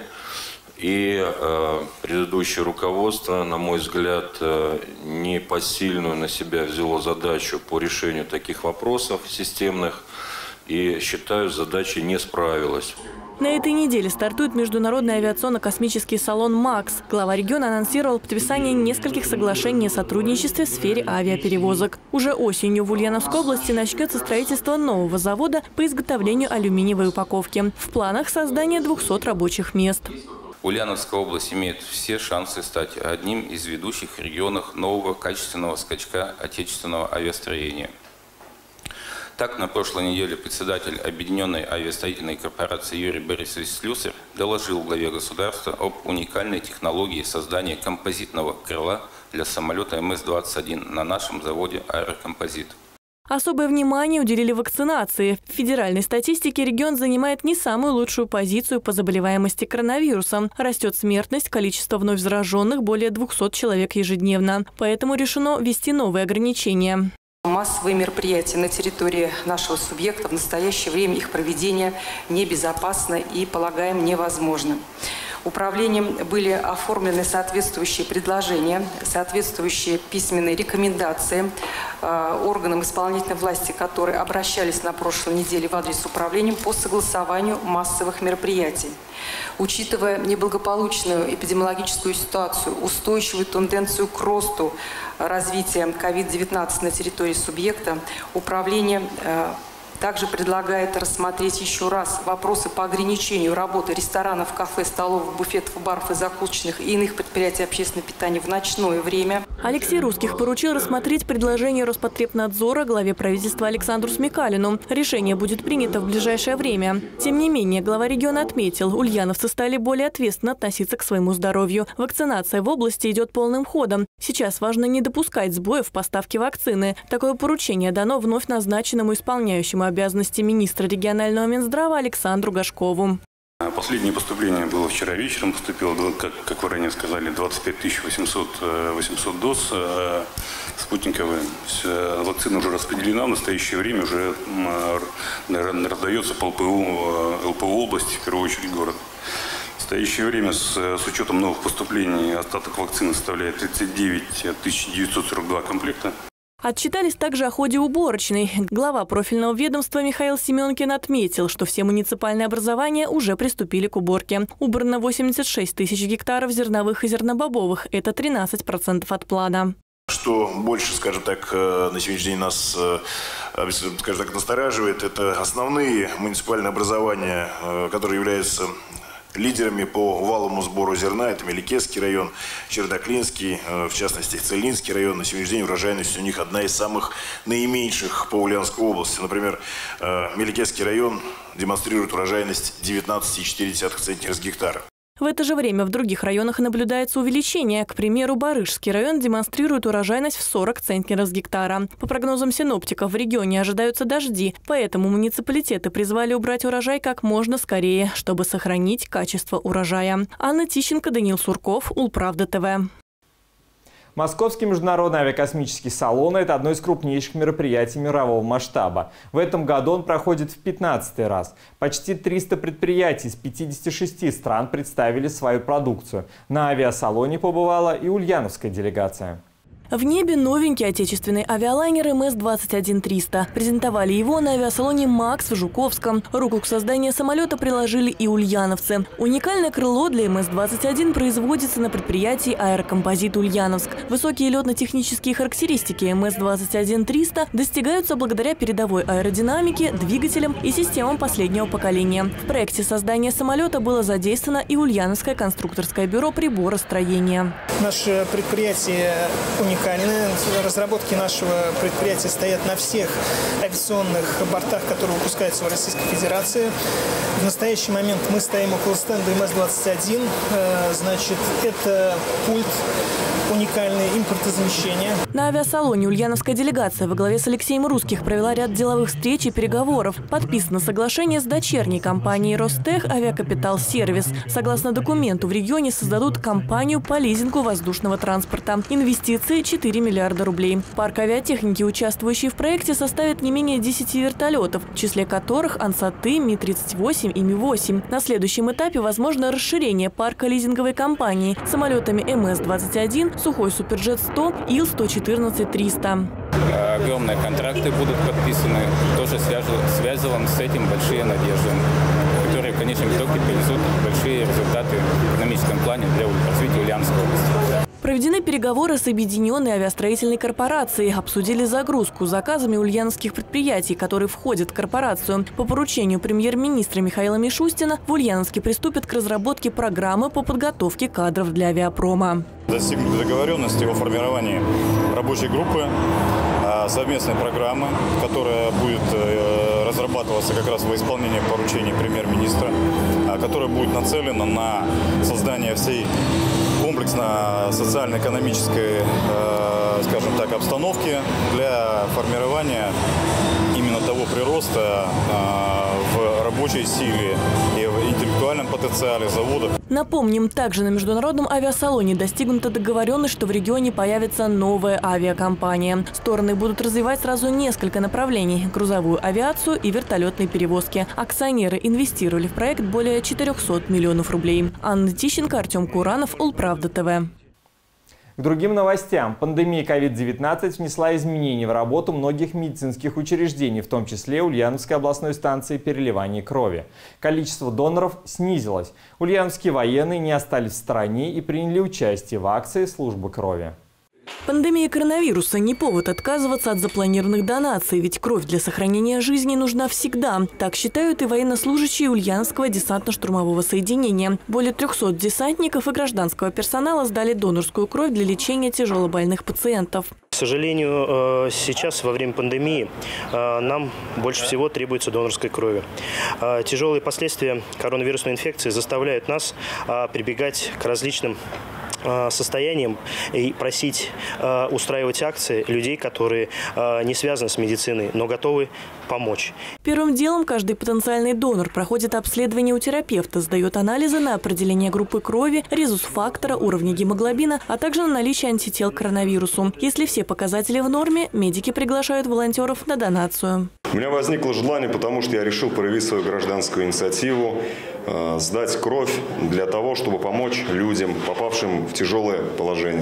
И э, предыдущее руководство, на мой взгляд, э, непосильную на себя взяло задачу по решению таких вопросов системных. И, считаю, с задачей не справилось. На этой неделе стартует международный авиационно-космический салон «МАКС». Глава региона анонсировал подписание нескольких соглашений о сотрудничестве в сфере авиаперевозок. Уже осенью в Ульяновской области начнется строительство нового завода по изготовлению алюминиевой упаковки. В планах создание двухсот рабочих мест. Ульяновская область имеет все шансы стать одним из ведущих регионов нового качественного скачка отечественного авиастроения. Так, на прошлой неделе председатель Объединенной авиастроительной корпорации Юрий Борисович Слюсарь доложил главе государства об уникальной технологии создания композитного крыла для самолета эм эс двадцать один на нашем заводе «Аэрокомпозит». Особое внимание уделили вакцинации. В федеральной статистике регион занимает не самую лучшую позицию по заболеваемости коронавирусом. Растет смертность, количество вновь зараженных более двухсот человек ежедневно. Поэтому решено ввести новые ограничения. Массовые мероприятия на территории нашего субъекта в настоящее время их проведение небезопасно и, полагаем, невозможно. Управлением были оформлены соответствующие предложения, соответствующие письменные рекомендации э, органам исполнительной власти, которые обращались на прошлой неделе в адрес управления по согласованию массовых мероприятий. Учитывая неблагополучную эпидемиологическую ситуацию, устойчивую тенденцию к росту развития ковид девятнадцать на территории субъекта, управление э, также предлагает рассмотреть еще раз вопросы по ограничению работы ресторанов, кафе, столовых, буфетов, баров и закусочных и иных предприятий общественного питания в ночное время. Алексей Русских поручил рассмотреть предложение Роспотребнадзора главе правительства Александру Смекалину. Решение будет принято в ближайшее время. Тем не менее, глава региона отметил, ульяновцы стали более ответственно относиться к своему здоровью. Вакцинация в области идет полным ходом. Сейчас важно не допускать сбоев в поставке вакцины. Такое поручение дано вновь назначенному исполняющему обязанности министра регионального Минздрава Александру Гашкову. Последнее поступление было вчера вечером. Поступило, как, как вы ранее сказали, двадцать пять тысяч восемьсот доз спутниковые. Вакцина уже распределена. В настоящее время уже раздается по эл пэ у, эл пэ у области, в первую очередь город. В настоящее время с, с учетом новых поступлений остаток вакцины составляет тридцать девять тысяч девятьсот сорок два комплекта. Отчитались также о ходе уборочной. Глава профильного ведомства Михаил Семенкин отметил, что все муниципальные образования уже приступили к уборке. Убрано восемьдесят шесть тысяч гектаров зерновых и зернобобовых. Это тринадцать процентов от плана. Что больше, скажем так, на сегодняшний день нас, скажем так, настораживает, это основные муниципальные образования, которые являются лидерами по валовому сбору зерна. Это Меликесский район, Чердаклинский, в частности, Целинский район. На сегодняшний день урожайность у них одна из самых наименьших по Ульяновской области. Например, Меликесский район демонстрирует урожайность девятнадцать целых четыре десятых центнера с гектара. В это же время в других районах наблюдается увеличение. К примеру, Барышский район демонстрирует урожайность в сорок центнеров с гектара. По прогнозам синоптиков, в регионе ожидаются дожди, поэтому муниципалитеты призвали убрать урожай как можно скорее, чтобы сохранить качество урожая. Анна Тищенко, Даниил Сурков, Улправда ТВ. Московский международный авиакосмический салон – это одно из крупнейших мероприятий мирового масштаба. В этом году он проходит в пятнадцатый раз. Почти триста предприятий из пятидесяти шести стран представили свою продукцию. На авиасалоне побывала и ульяновская делегация. В небе новенький отечественный авиалайнер эм эс двадцать один триста. Презентовали его на авиасалоне «Макс» в Жуковском. Руку к созданию самолета приложили и ульяновцы. Уникальное крыло для эм эс двадцать один производится на предприятии «Аэрокомпозит Ульяновск». Высокие летно-технические характеристики эм эс двадцать один триста достигаются благодаря передовой аэродинамике, двигателям и системам последнего поколения. В проекте создания самолета было задействовано и Ульяновское конструкторское бюро приборостроения. Наше предприятие уникальное. Разработки нашего предприятия стоят на всех авиационных бортах, которые выпускаются в Российской Федерации. В настоящий момент мы стоим около стенда эм эс двадцать один. Значит, это пульт уникальное импортозамещение. На авиасалоне ульяновская делегация во главе с Алексеем Русских провела ряд деловых встреч и переговоров. Подписано соглашение с дочерней компанией «Ростех Авиакапитал Сервис». Согласно документу, в регионе создадут компанию по лизингу воздушного транспорта. Инвестиции – четыре миллиарда рублей. Парк авиатехники, участвующий в проекте, составит не менее десяти вертолетов, в числе которых Ансаты, Ми тридцать восемь и Ми восемь. На следующем этапе возможно расширение парка лизинговой компании самолетами эм эс двадцать один, Сухой Суперджет сто, Ил сто четырнадцать триста. Огромные контракты будут подписаны. Тоже связываем с этим большие надежды, которые в конечном итоге принесут большие результаты в экономическом плане для развития Ульяновской области. Проведены переговоры с Объединенной авиастроительной корпорацией. Обсудили загрузку заказами ульяновских предприятий, которые входят в корпорацию. По поручению премьер-министра Михаила Мишустина в Ульяновске приступят к разработке программы по подготовке кадров для авиапрома. Достигнуты договоренности о формировании рабочей группы, совместной программы, которая будет разрабатываться как раз во исполнение поручений премьер-министра, которая будет нацелена на создание всей комплексно социально-экономической, скажем так, обстановки для формирования именно того прироста в рабочей силе и в интеллектуальном потенциале заводов. Напомним, также на международном авиасалоне достигнута договоренность, что в регионе появится новая авиакомпания. Стороны будут развивать сразу несколько направлений – грузовую авиацию и вертолетные перевозки. Акционеры инвестировали в проект более четырёхсот миллионов рублей. Анна Тищенко, Артем Куранов, Улправда ТВ. К другим новостям. Пандемия ковид девятнадцать внесла изменения в работу многих медицинских учреждений, в том числе Ульяновской областной станции переливания крови. Количество доноров снизилось. Ульяновские военные не остались в стороне и приняли участие в акции службы крови. Пандемия коронавируса не повод отказываться от запланированных донаций, ведь кровь для сохранения жизни нужна всегда. Так считают и военнослужащие Ульяновского десантно-штурмового соединения. Более трёхсот десантников и гражданского персонала сдали донорскую кровь для лечения тяжелобольных пациентов. К сожалению, сейчас во время пандемии нам больше всего требуется донорской крови. Тяжелые последствия коронавирусной инфекции заставляют нас прибегать к различным состоянием и просить э, устраивать акции людей, которые э, не связаны с медициной, но готовы помочь. Первым делом каждый потенциальный донор проходит обследование у терапевта, сдает анализы на определение группы крови, резус-фактора, уровня гемоглобина, а также на наличие антител к коронавирусу. Если все показатели в норме, медики приглашают волонтеров на донацию. У меня возникло желание, потому что я решил проявить свою гражданскую инициативу, сдать кровь для того, чтобы помочь людям, попавшим в тяжелое положение.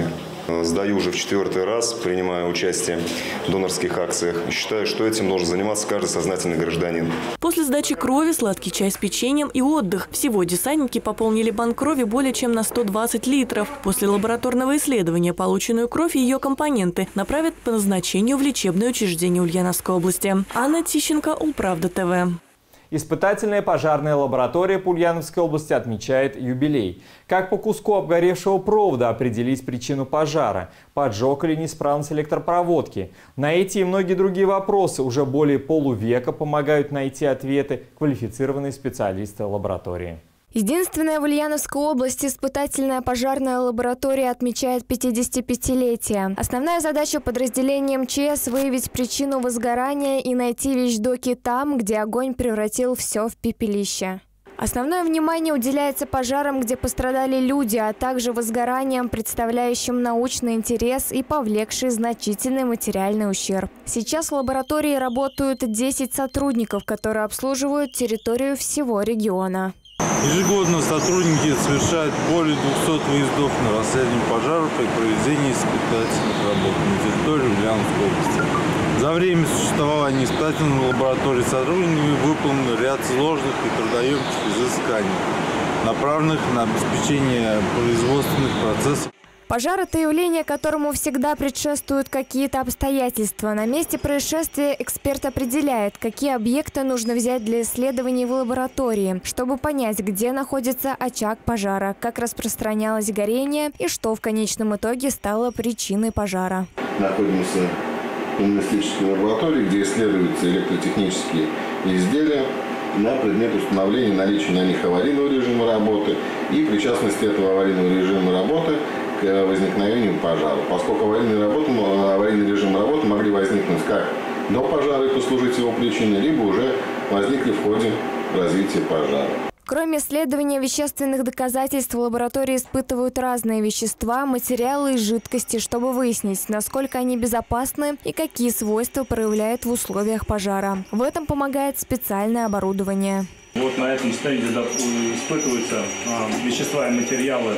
Сдаю уже в четвертый раз, принимаю участие в донорских акциях. Считаю, что этим должен заниматься каждый сознательный гражданин. После сдачи крови, сладкий чай с печеньем и отдых. Всего десантники пополнили банк крови более чем на сто двадцать литров. После лабораторного исследования полученную кровь и ее компоненты направят по назначению в лечебное учреждение Ульяновской области. Анна Тищенко, Улправда ТВ. Испытательная пожарная лаборатория по Ульяновской области отмечает юбилей. Как по куску обгоревшего провода определить причину пожара? Поджог или неисправность электропроводки? На эти и многие другие вопросы уже более полувека помогают найти ответы квалифицированные специалисты лаборатории. Единственная в Ульяновской области испытательная пожарная лаборатория отмечает пятидесятипятилетие. Основная задача подразделения МЧС – выявить причину возгорания и найти вещдоки там, где огонь превратил все в пепелище. Основное внимание уделяется пожарам, где пострадали люди, а также возгораниям, представляющим научный интерес и повлекший значительный материальный ущерб. Сейчас в лаборатории работают десять сотрудников, которые обслуживают территорию всего региона. Ежегодно сотрудники совершают более двухсот выездов на расследование пожаров и проведение испытательных работ на территории Ульяновской области. За время существования испытательной лаборатории сотрудниками выполнен ряд сложных и трудоемких изысканий, направленных на обеспечение производственных процессов. Пожар – это явление, которому всегда предшествуют какие-то обстоятельства. На месте происшествия эксперт определяет, какие объекты нужно взять для исследований в лаборатории, чтобы понять, где находится очаг пожара, как распространялось горение и что в конечном итоге стало причиной пожара. Находимся в диагностической лаборатории, где исследуются электротехнические изделия на предмет установления наличия на них аварийного режима работы и причастности этого аварийного режима работы к возникновению пожара. Поскольку аварийный, работы, аварийный режим работы могли возникнуть как до пожара и послужить его причиной, либо уже возникли в ходе развития пожара. Кроме исследования вещественных доказательств, в лаборатории испытывают разные вещества, материалы и жидкости, чтобы выяснить, насколько они безопасны и какие свойства проявляют в условиях пожара. В этом помогает специальное оборудование. Вот на этом стенде испытываются вещества и материалы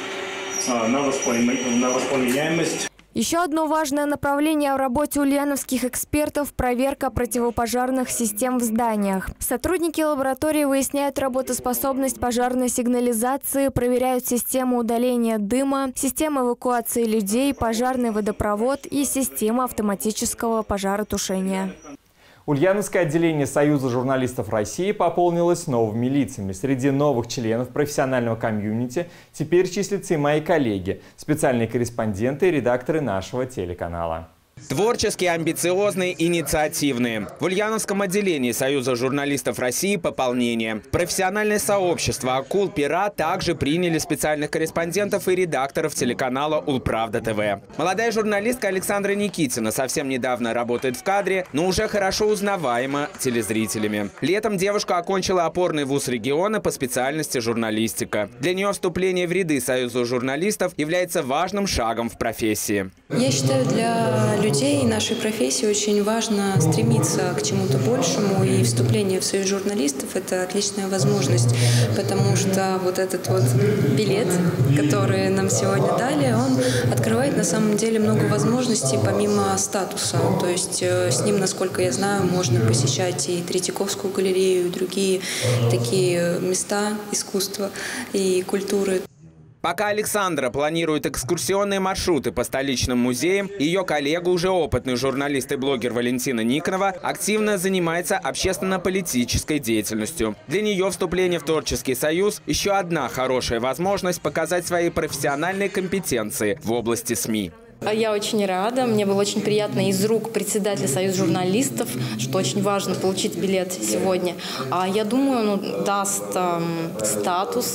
на воспламеняемость. Еще одно важное направление в работе ульяновских экспертов – проверка противопожарных систем в зданиях. Сотрудники лаборатории выясняют работоспособность пожарной сигнализации, проверяют систему удаления дыма, систему эвакуации людей, пожарный водопровод и систему автоматического пожаротушения. Ульяновское отделение Союза журналистов России пополнилось новыми лицами. Среди новых членов профессионального комьюнити теперь числятся и мои коллеги, специальные корреспонденты и редакторы нашего телеканала. Творческие, амбициозные, инициативные. В Ульяновском отделении Союза журналистов России пополнение. Профессиональное сообщество «Акул Пера» также приняли специальных корреспондентов и редакторов телеканала «Улправда ТВ». Молодая журналистка Александра Никитина совсем недавно работает в кадре, но уже хорошо узнаваема телезрителями. Летом девушка окончила опорный вуз региона по специальности журналистика. Для нее вступление в ряды Союза журналистов является важным шагом в профессии. Я считаю, для людей нашей профессии очень важно стремиться к чему-то большему, и вступление в Союз журналистов – это отличная возможность, потому что вот этот вот билет, который нам сегодня дали, он открывает на самом деле много возможностей помимо статуса. То есть с ним, насколько я знаю, можно посещать и Третьяковскую галерею, и другие такие места искусства и культуры. Пока Александра планирует экскурсионные маршруты по столичным музеям, ее коллега, уже опытный журналист и блогер Валентина Никонова, активно занимается общественно-политической деятельностью. Для нее вступление в Творческий союз – еще одна хорошая возможность показать свои профессиональные компетенции в области СМИ. Я очень рада. Мне было очень приятно из рук председателя Союза журналистов, что очень важно получить билет сегодня. Я думаю, он даст статус,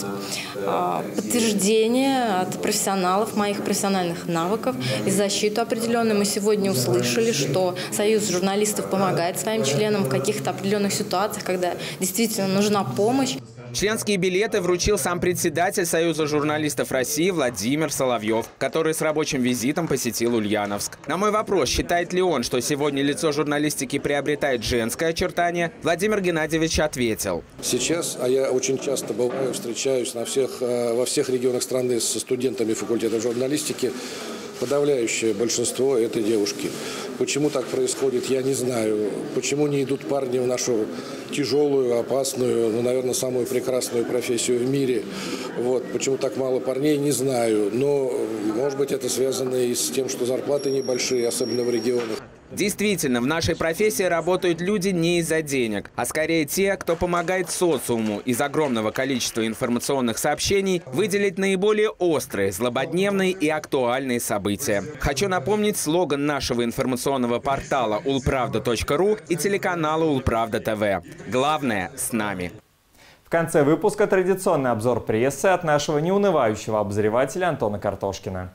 подтверждение от профессионалов, моих профессиональных навыков и защиту определенную. Мы сегодня услышали, что Союз журналистов помогает своим членам в каких-то определенных ситуациях, когда действительно нужна помощь. Членские билеты вручил сам председатель Союза журналистов России Владимир Соловьев, который с рабочим визитом посетил Ульяновск. На мой вопрос, считает ли он, что сегодня лицо журналистики приобретает женское очертание, Владимир Геннадьевич ответил. Сейчас, а я очень часто бываю, встречаюсь на всех, во всех регионах страны со студентами факультета журналистики, подавляющее большинство – это девушки. Почему так происходит, я не знаю. Почему не идут парни в нашу тяжелую, опасную, ну, наверное, самую прекрасную профессию в мире. Вот. Почему так мало парней, не знаю. Но, может быть, это связано и с тем, что зарплаты небольшие, особенно в регионах. Действительно, в нашей профессии работают люди не из-за денег, а скорее те, кто помогает социуму из огромного количества информационных сообщений выделить наиболее острые, злободневные и актуальные события. Хочу напомнить слоган нашего информационного портала улправда точка ру и телеканала Улправда ТВ. Главное – с нами. В конце выпуска традиционный обзор прессы от нашего неунывающего обозревателя Антона Картошкина.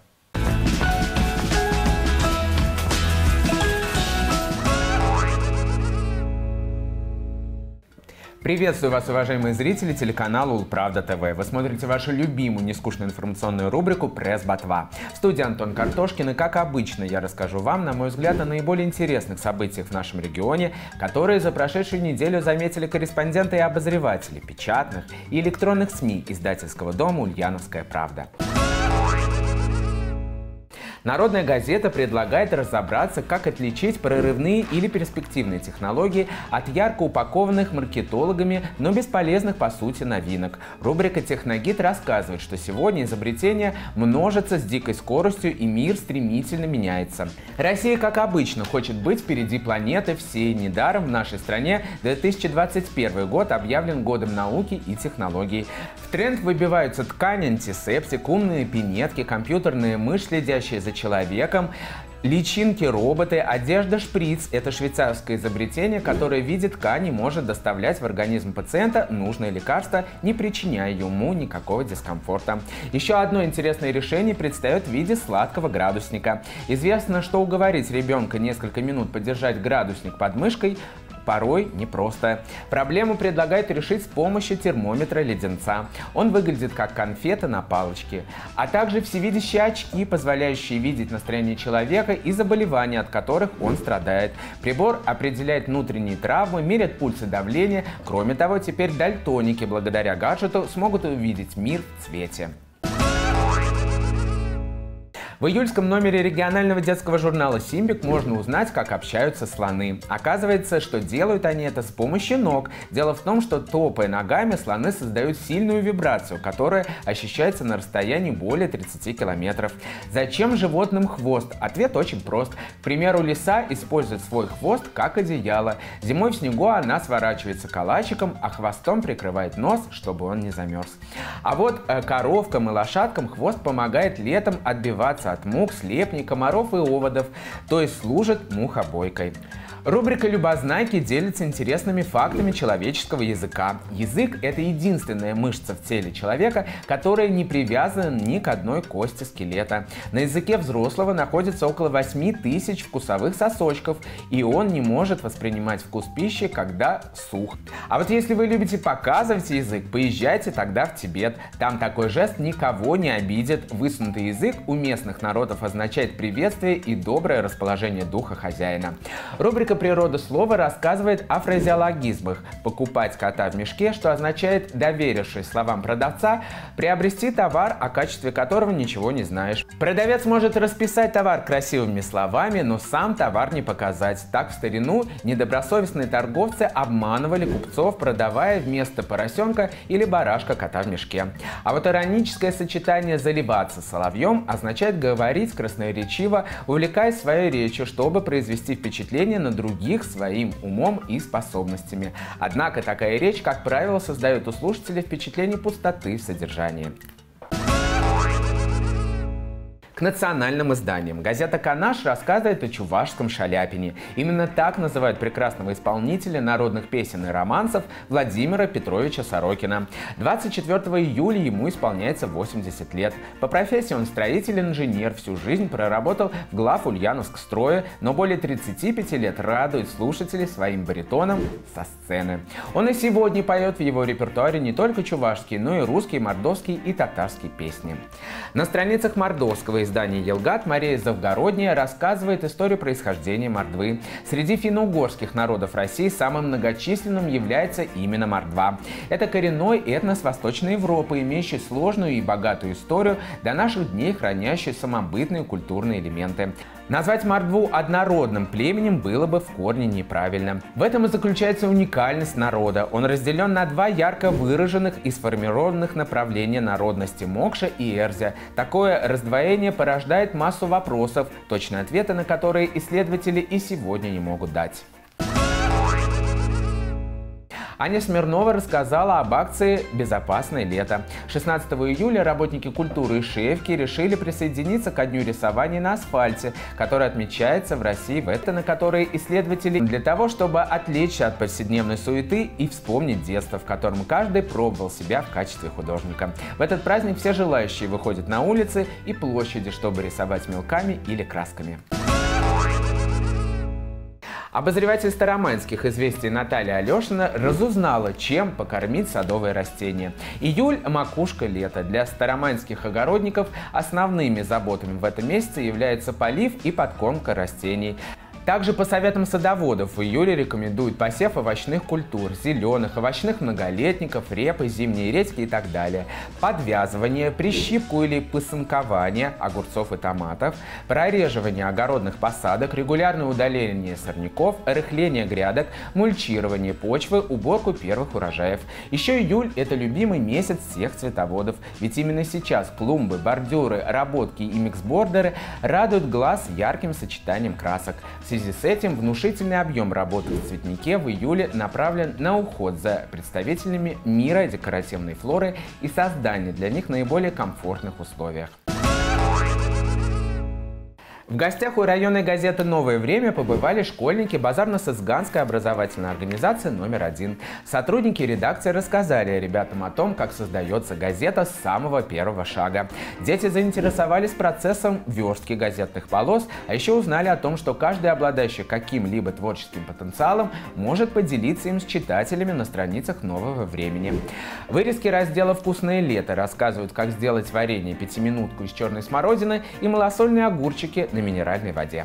Приветствую вас, уважаемые зрители телеканала Улправда ТВ. Вы смотрите вашу любимую нескучную информационную рубрику «Пресс-ботва». В студии Антон Картошкин, и как обычно я расскажу вам, на мой взгляд, о наиболее интересных событиях в нашем регионе, которые за прошедшую неделю заметили корреспонденты и обозреватели печатных и электронных СМИ издательского дома «Ульяновская правда». Народная газета предлагает разобраться, как отличить прорывные или перспективные технологии от ярко упакованных маркетологами, но бесполезных по сути новинок. Рубрика «Техногид» рассказывает, что сегодня изобретения множатся с дикой скоростью и мир стремительно меняется. Россия, как обычно, хочет быть впереди планеты всей. Недаром в нашей стране две тысячи двадцать первый год объявлен годом науки и технологий. В тренд выбиваются ткани, антисептик, умные пинетки, компьютерная мышь, следящая за человеком, личинки-роботы, одежда-шприц – это швейцарское изобретение, которое в виде ткани может доставлять в организм пациента нужное лекарство, не причиняя ему никакого дискомфорта. Еще одно интересное решение предстает в виде сладкого градусника. Известно, что уговорить ребенка несколько минут подержать градусник под мышкой порой непросто. Проблему предлагают решить с помощью термометра-леденца. Он выглядит как конфета на палочке. А также всевидящие очки, позволяющие видеть настроение человека и заболевания, от которых он страдает. Прибор определяет внутренние травмы, меряет пульс и давление. Кроме того, теперь дальтоники благодаря гаджету смогут увидеть мир в цвете. В июльском номере регионального детского журнала «Симбик» можно узнать, как общаются слоны. Оказывается, что делают они это с помощью ног. Дело в том, что топая ногами, слоны создают сильную вибрацию, которая ощущается на расстоянии более тридцати километров. Зачем животным хвост? Ответ очень прост. К примеру, лиса использует свой хвост как одеяло. Зимой в снегу она сворачивается калачиком, а хвостом прикрывает нос, чтобы он не замерз. А вот э, коровкам и лошадкам хвост помогает летом отбиваться от мух, слепней, комаров и оводов, то есть служит мухобойкой. Рубрика «Любознайки» делится интересными фактами человеческого языка. Язык – это единственная мышца в теле человека, которая не привязана ни к одной кости скелета. На языке взрослого находится около восьми тысяч вкусовых сосочков, и он не может воспринимать вкус пищи, когда сух. А вот если вы любите показывать язык, поезжайте тогда в Тибет. Там такой жест никого не обидит. Высунутый язык у местных народов означает приветствие и доброе расположение духа хозяина. Рубрика «Природа слова» рассказывает о фразеологизмах. Покупать кота в мешке, что означает, доверившись словам продавца, приобрести товар, о качестве которого ничего не знаешь. Продавец может расписать товар красивыми словами, но сам товар не показать. Так в старину недобросовестные торговцы обманывали купцов, продавая вместо поросенка или барашка кота в мешке. А вот ироническое сочетание «заливаться соловьем» означает говорить красноречиво, увлекаясь своей речью, чтобы произвести впечатление на других своим умом и способностями. Однако такая речь, как правило, создает у слушателей впечатление пустоты в содержании. К национальным изданиям. Газета «Канаш» рассказывает о чувашском Шаляпине. Именно так называют прекрасного исполнителя народных песен и романсов Владимира Петровича Сорокина. двадцать четвёртого июля ему исполняется восемьдесят лет. По профессии он строитель-инженер, всю жизнь проработал в главульяновск-строе, но более тридцати пяти лет радует слушателей своим баритоном со сцены. Он и сегодня поет, в его репертуаре не только чувашские, но и русские, мордовские и татарские песни. На страницах мордовского издания издания «Елгат» Мария Завгородняя рассказывает историю происхождения мордвы. Среди финно-угорских народов России самым многочисленным является именно мордва. Это коренной этнос Восточной Европы, имеющий сложную и богатую историю, до наших дней хранящий самобытные культурные элементы. Назвать мордву однородным племенем было бы в корне неправильно. В этом и заключается уникальность народа. Он разделен на два ярко выраженных и сформированных направления народности – Мокша и Эрзя. Такое раздвоение порождает массу вопросов, точные ответы на которые исследователи и сегодня не могут дать. Аня Смирнова рассказала об акции «Безопасное лето». шестнадцатого июля работники культуры и Шефки решили присоединиться ко дню рисования на асфальте, который отмечается в России в это, на который исследователи для того, чтобы отвлечься от повседневной суеты и вспомнить детство, в котором каждый пробовал себя в качестве художника. В этот праздник все желающие выходят на улицы и площади, чтобы рисовать мелками или красками. Обозреватель старомайнских известий Наталья Алешина разузнала, чем покормить садовые растения. Июль – макушка лета. Для старомайнских огородников основными заботами в этом месяце является полив и подкормка растений. Также по советам садоводов в июле рекомендуют посев овощных культур, зеленых, овощных многолетников, репы, зимние редьки и так далее, подвязывание, прищипку или пысынкование огурцов и томатов, прореживание огородных посадок, регулярное удаление сорняков, рыхление грядок, мульчирование почвы, уборку первых урожаев. Еще июль – это любимый месяц всех цветоводов, ведь именно сейчас клумбы, бордюры, работки и миксбордеры радуют глаз ярким сочетанием красок. В связи с этим внушительный объем работы в цветнике в июле направлен на уход за представителями мира декоративной флоры и создание для них наиболее комфортных условий. В гостях у районной газеты «Новое время» побывали школьники Базарно-Сызганской образовательной организации номер один. Сотрудники редакции рассказали ребятам о том, как создается газета с самого первого шага. Дети заинтересовались процессом верстки газетных полос, а еще узнали о том, что каждый, обладающий каким-либо творческим потенциалом, может поделиться им с читателями на страницах «Нового времени». Вырезки раздела «Вкусное лето» рассказывают, как сделать варенье пятиминутку из черной смородины и малосольные огурчики на минеральной воде.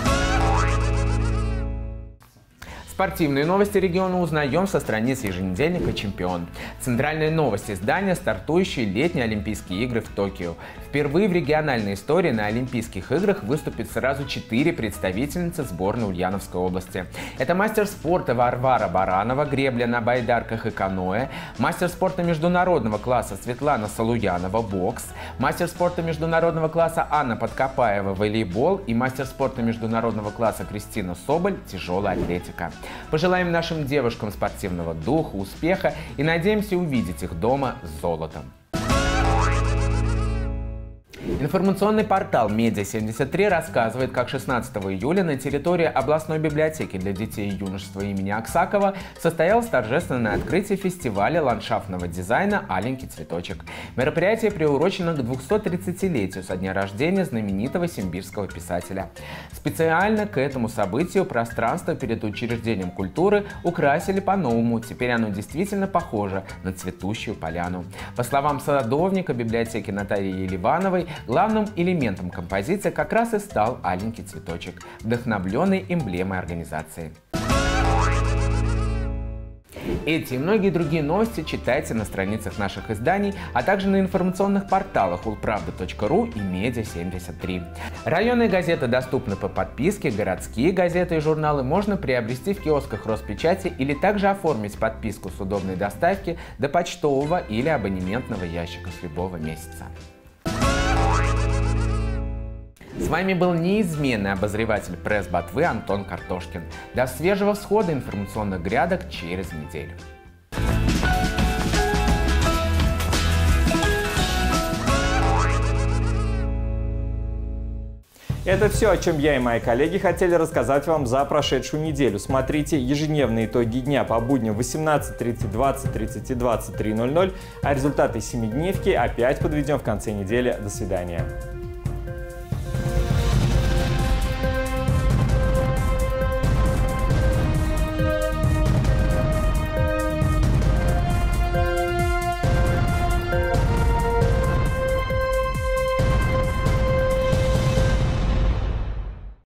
Спортивные новости региона узнаем со страниц еженедельника «Чемпион». Центральная новость издания – стартующие летние Олимпийские игры в Токио. Впервые в региональной истории на Олимпийских играх выступит сразу четыре представительницы сборной Ульяновской области. Это мастер спорта Варвара Баранова, гребля на байдарках и каноэ, мастер спорта международного класса Светлана Салуянова, бокс, мастер спорта международного класса Анна Подкопаева, волейбол и мастер спорта международного класса Кристина Соболь, тяжелая атлетика. Пожелаем нашим девушкам спортивного духа, успеха и надеемся увидеть их дома с золотом. Информационный портал Медиа семьдесят три рассказывает, как шестнадцатого июля на территории областной библиотеки для детей и юношества имени Аксакова состоялось торжественное открытие фестиваля ландшафтного дизайна «Аленький цветочек». Мероприятие приурочено к двухсотридцатилетию со дня рождения знаменитого симбирского писателя. Специально к этому событию пространство перед учреждением культуры украсили по-новому. Теперь оно действительно похоже на цветущую поляну. По словам садовника библиотеки Натальи Еливановой, главным элементом композиции как раз и стал аленький цветочек, вдохновленный эмблемой организации. Эти и многие другие новости читайте на страницах наших изданий, а также на информационных порталах улправда точка ру и Медиа семьдесят три. Районные газеты доступны по подписке, городские газеты и журналы можно приобрести в киосках Роспечати или также оформить подписку с удобной доставки до почтового или абонементного ящика с любого месяца. С вами был неизменный обозреватель пресс-ботвы Антон Картошкин. До свежего всхода информационных грядок через неделю. Это все, о чем я и мои коллеги хотели рассказать вам за прошедшую неделю. Смотрите ежедневные итоги дня по будням восемнадцать тридцать, двадцать тридцать и двадцать три ноль ноль, а результаты семидневки опять подведем в конце недели. До свидания.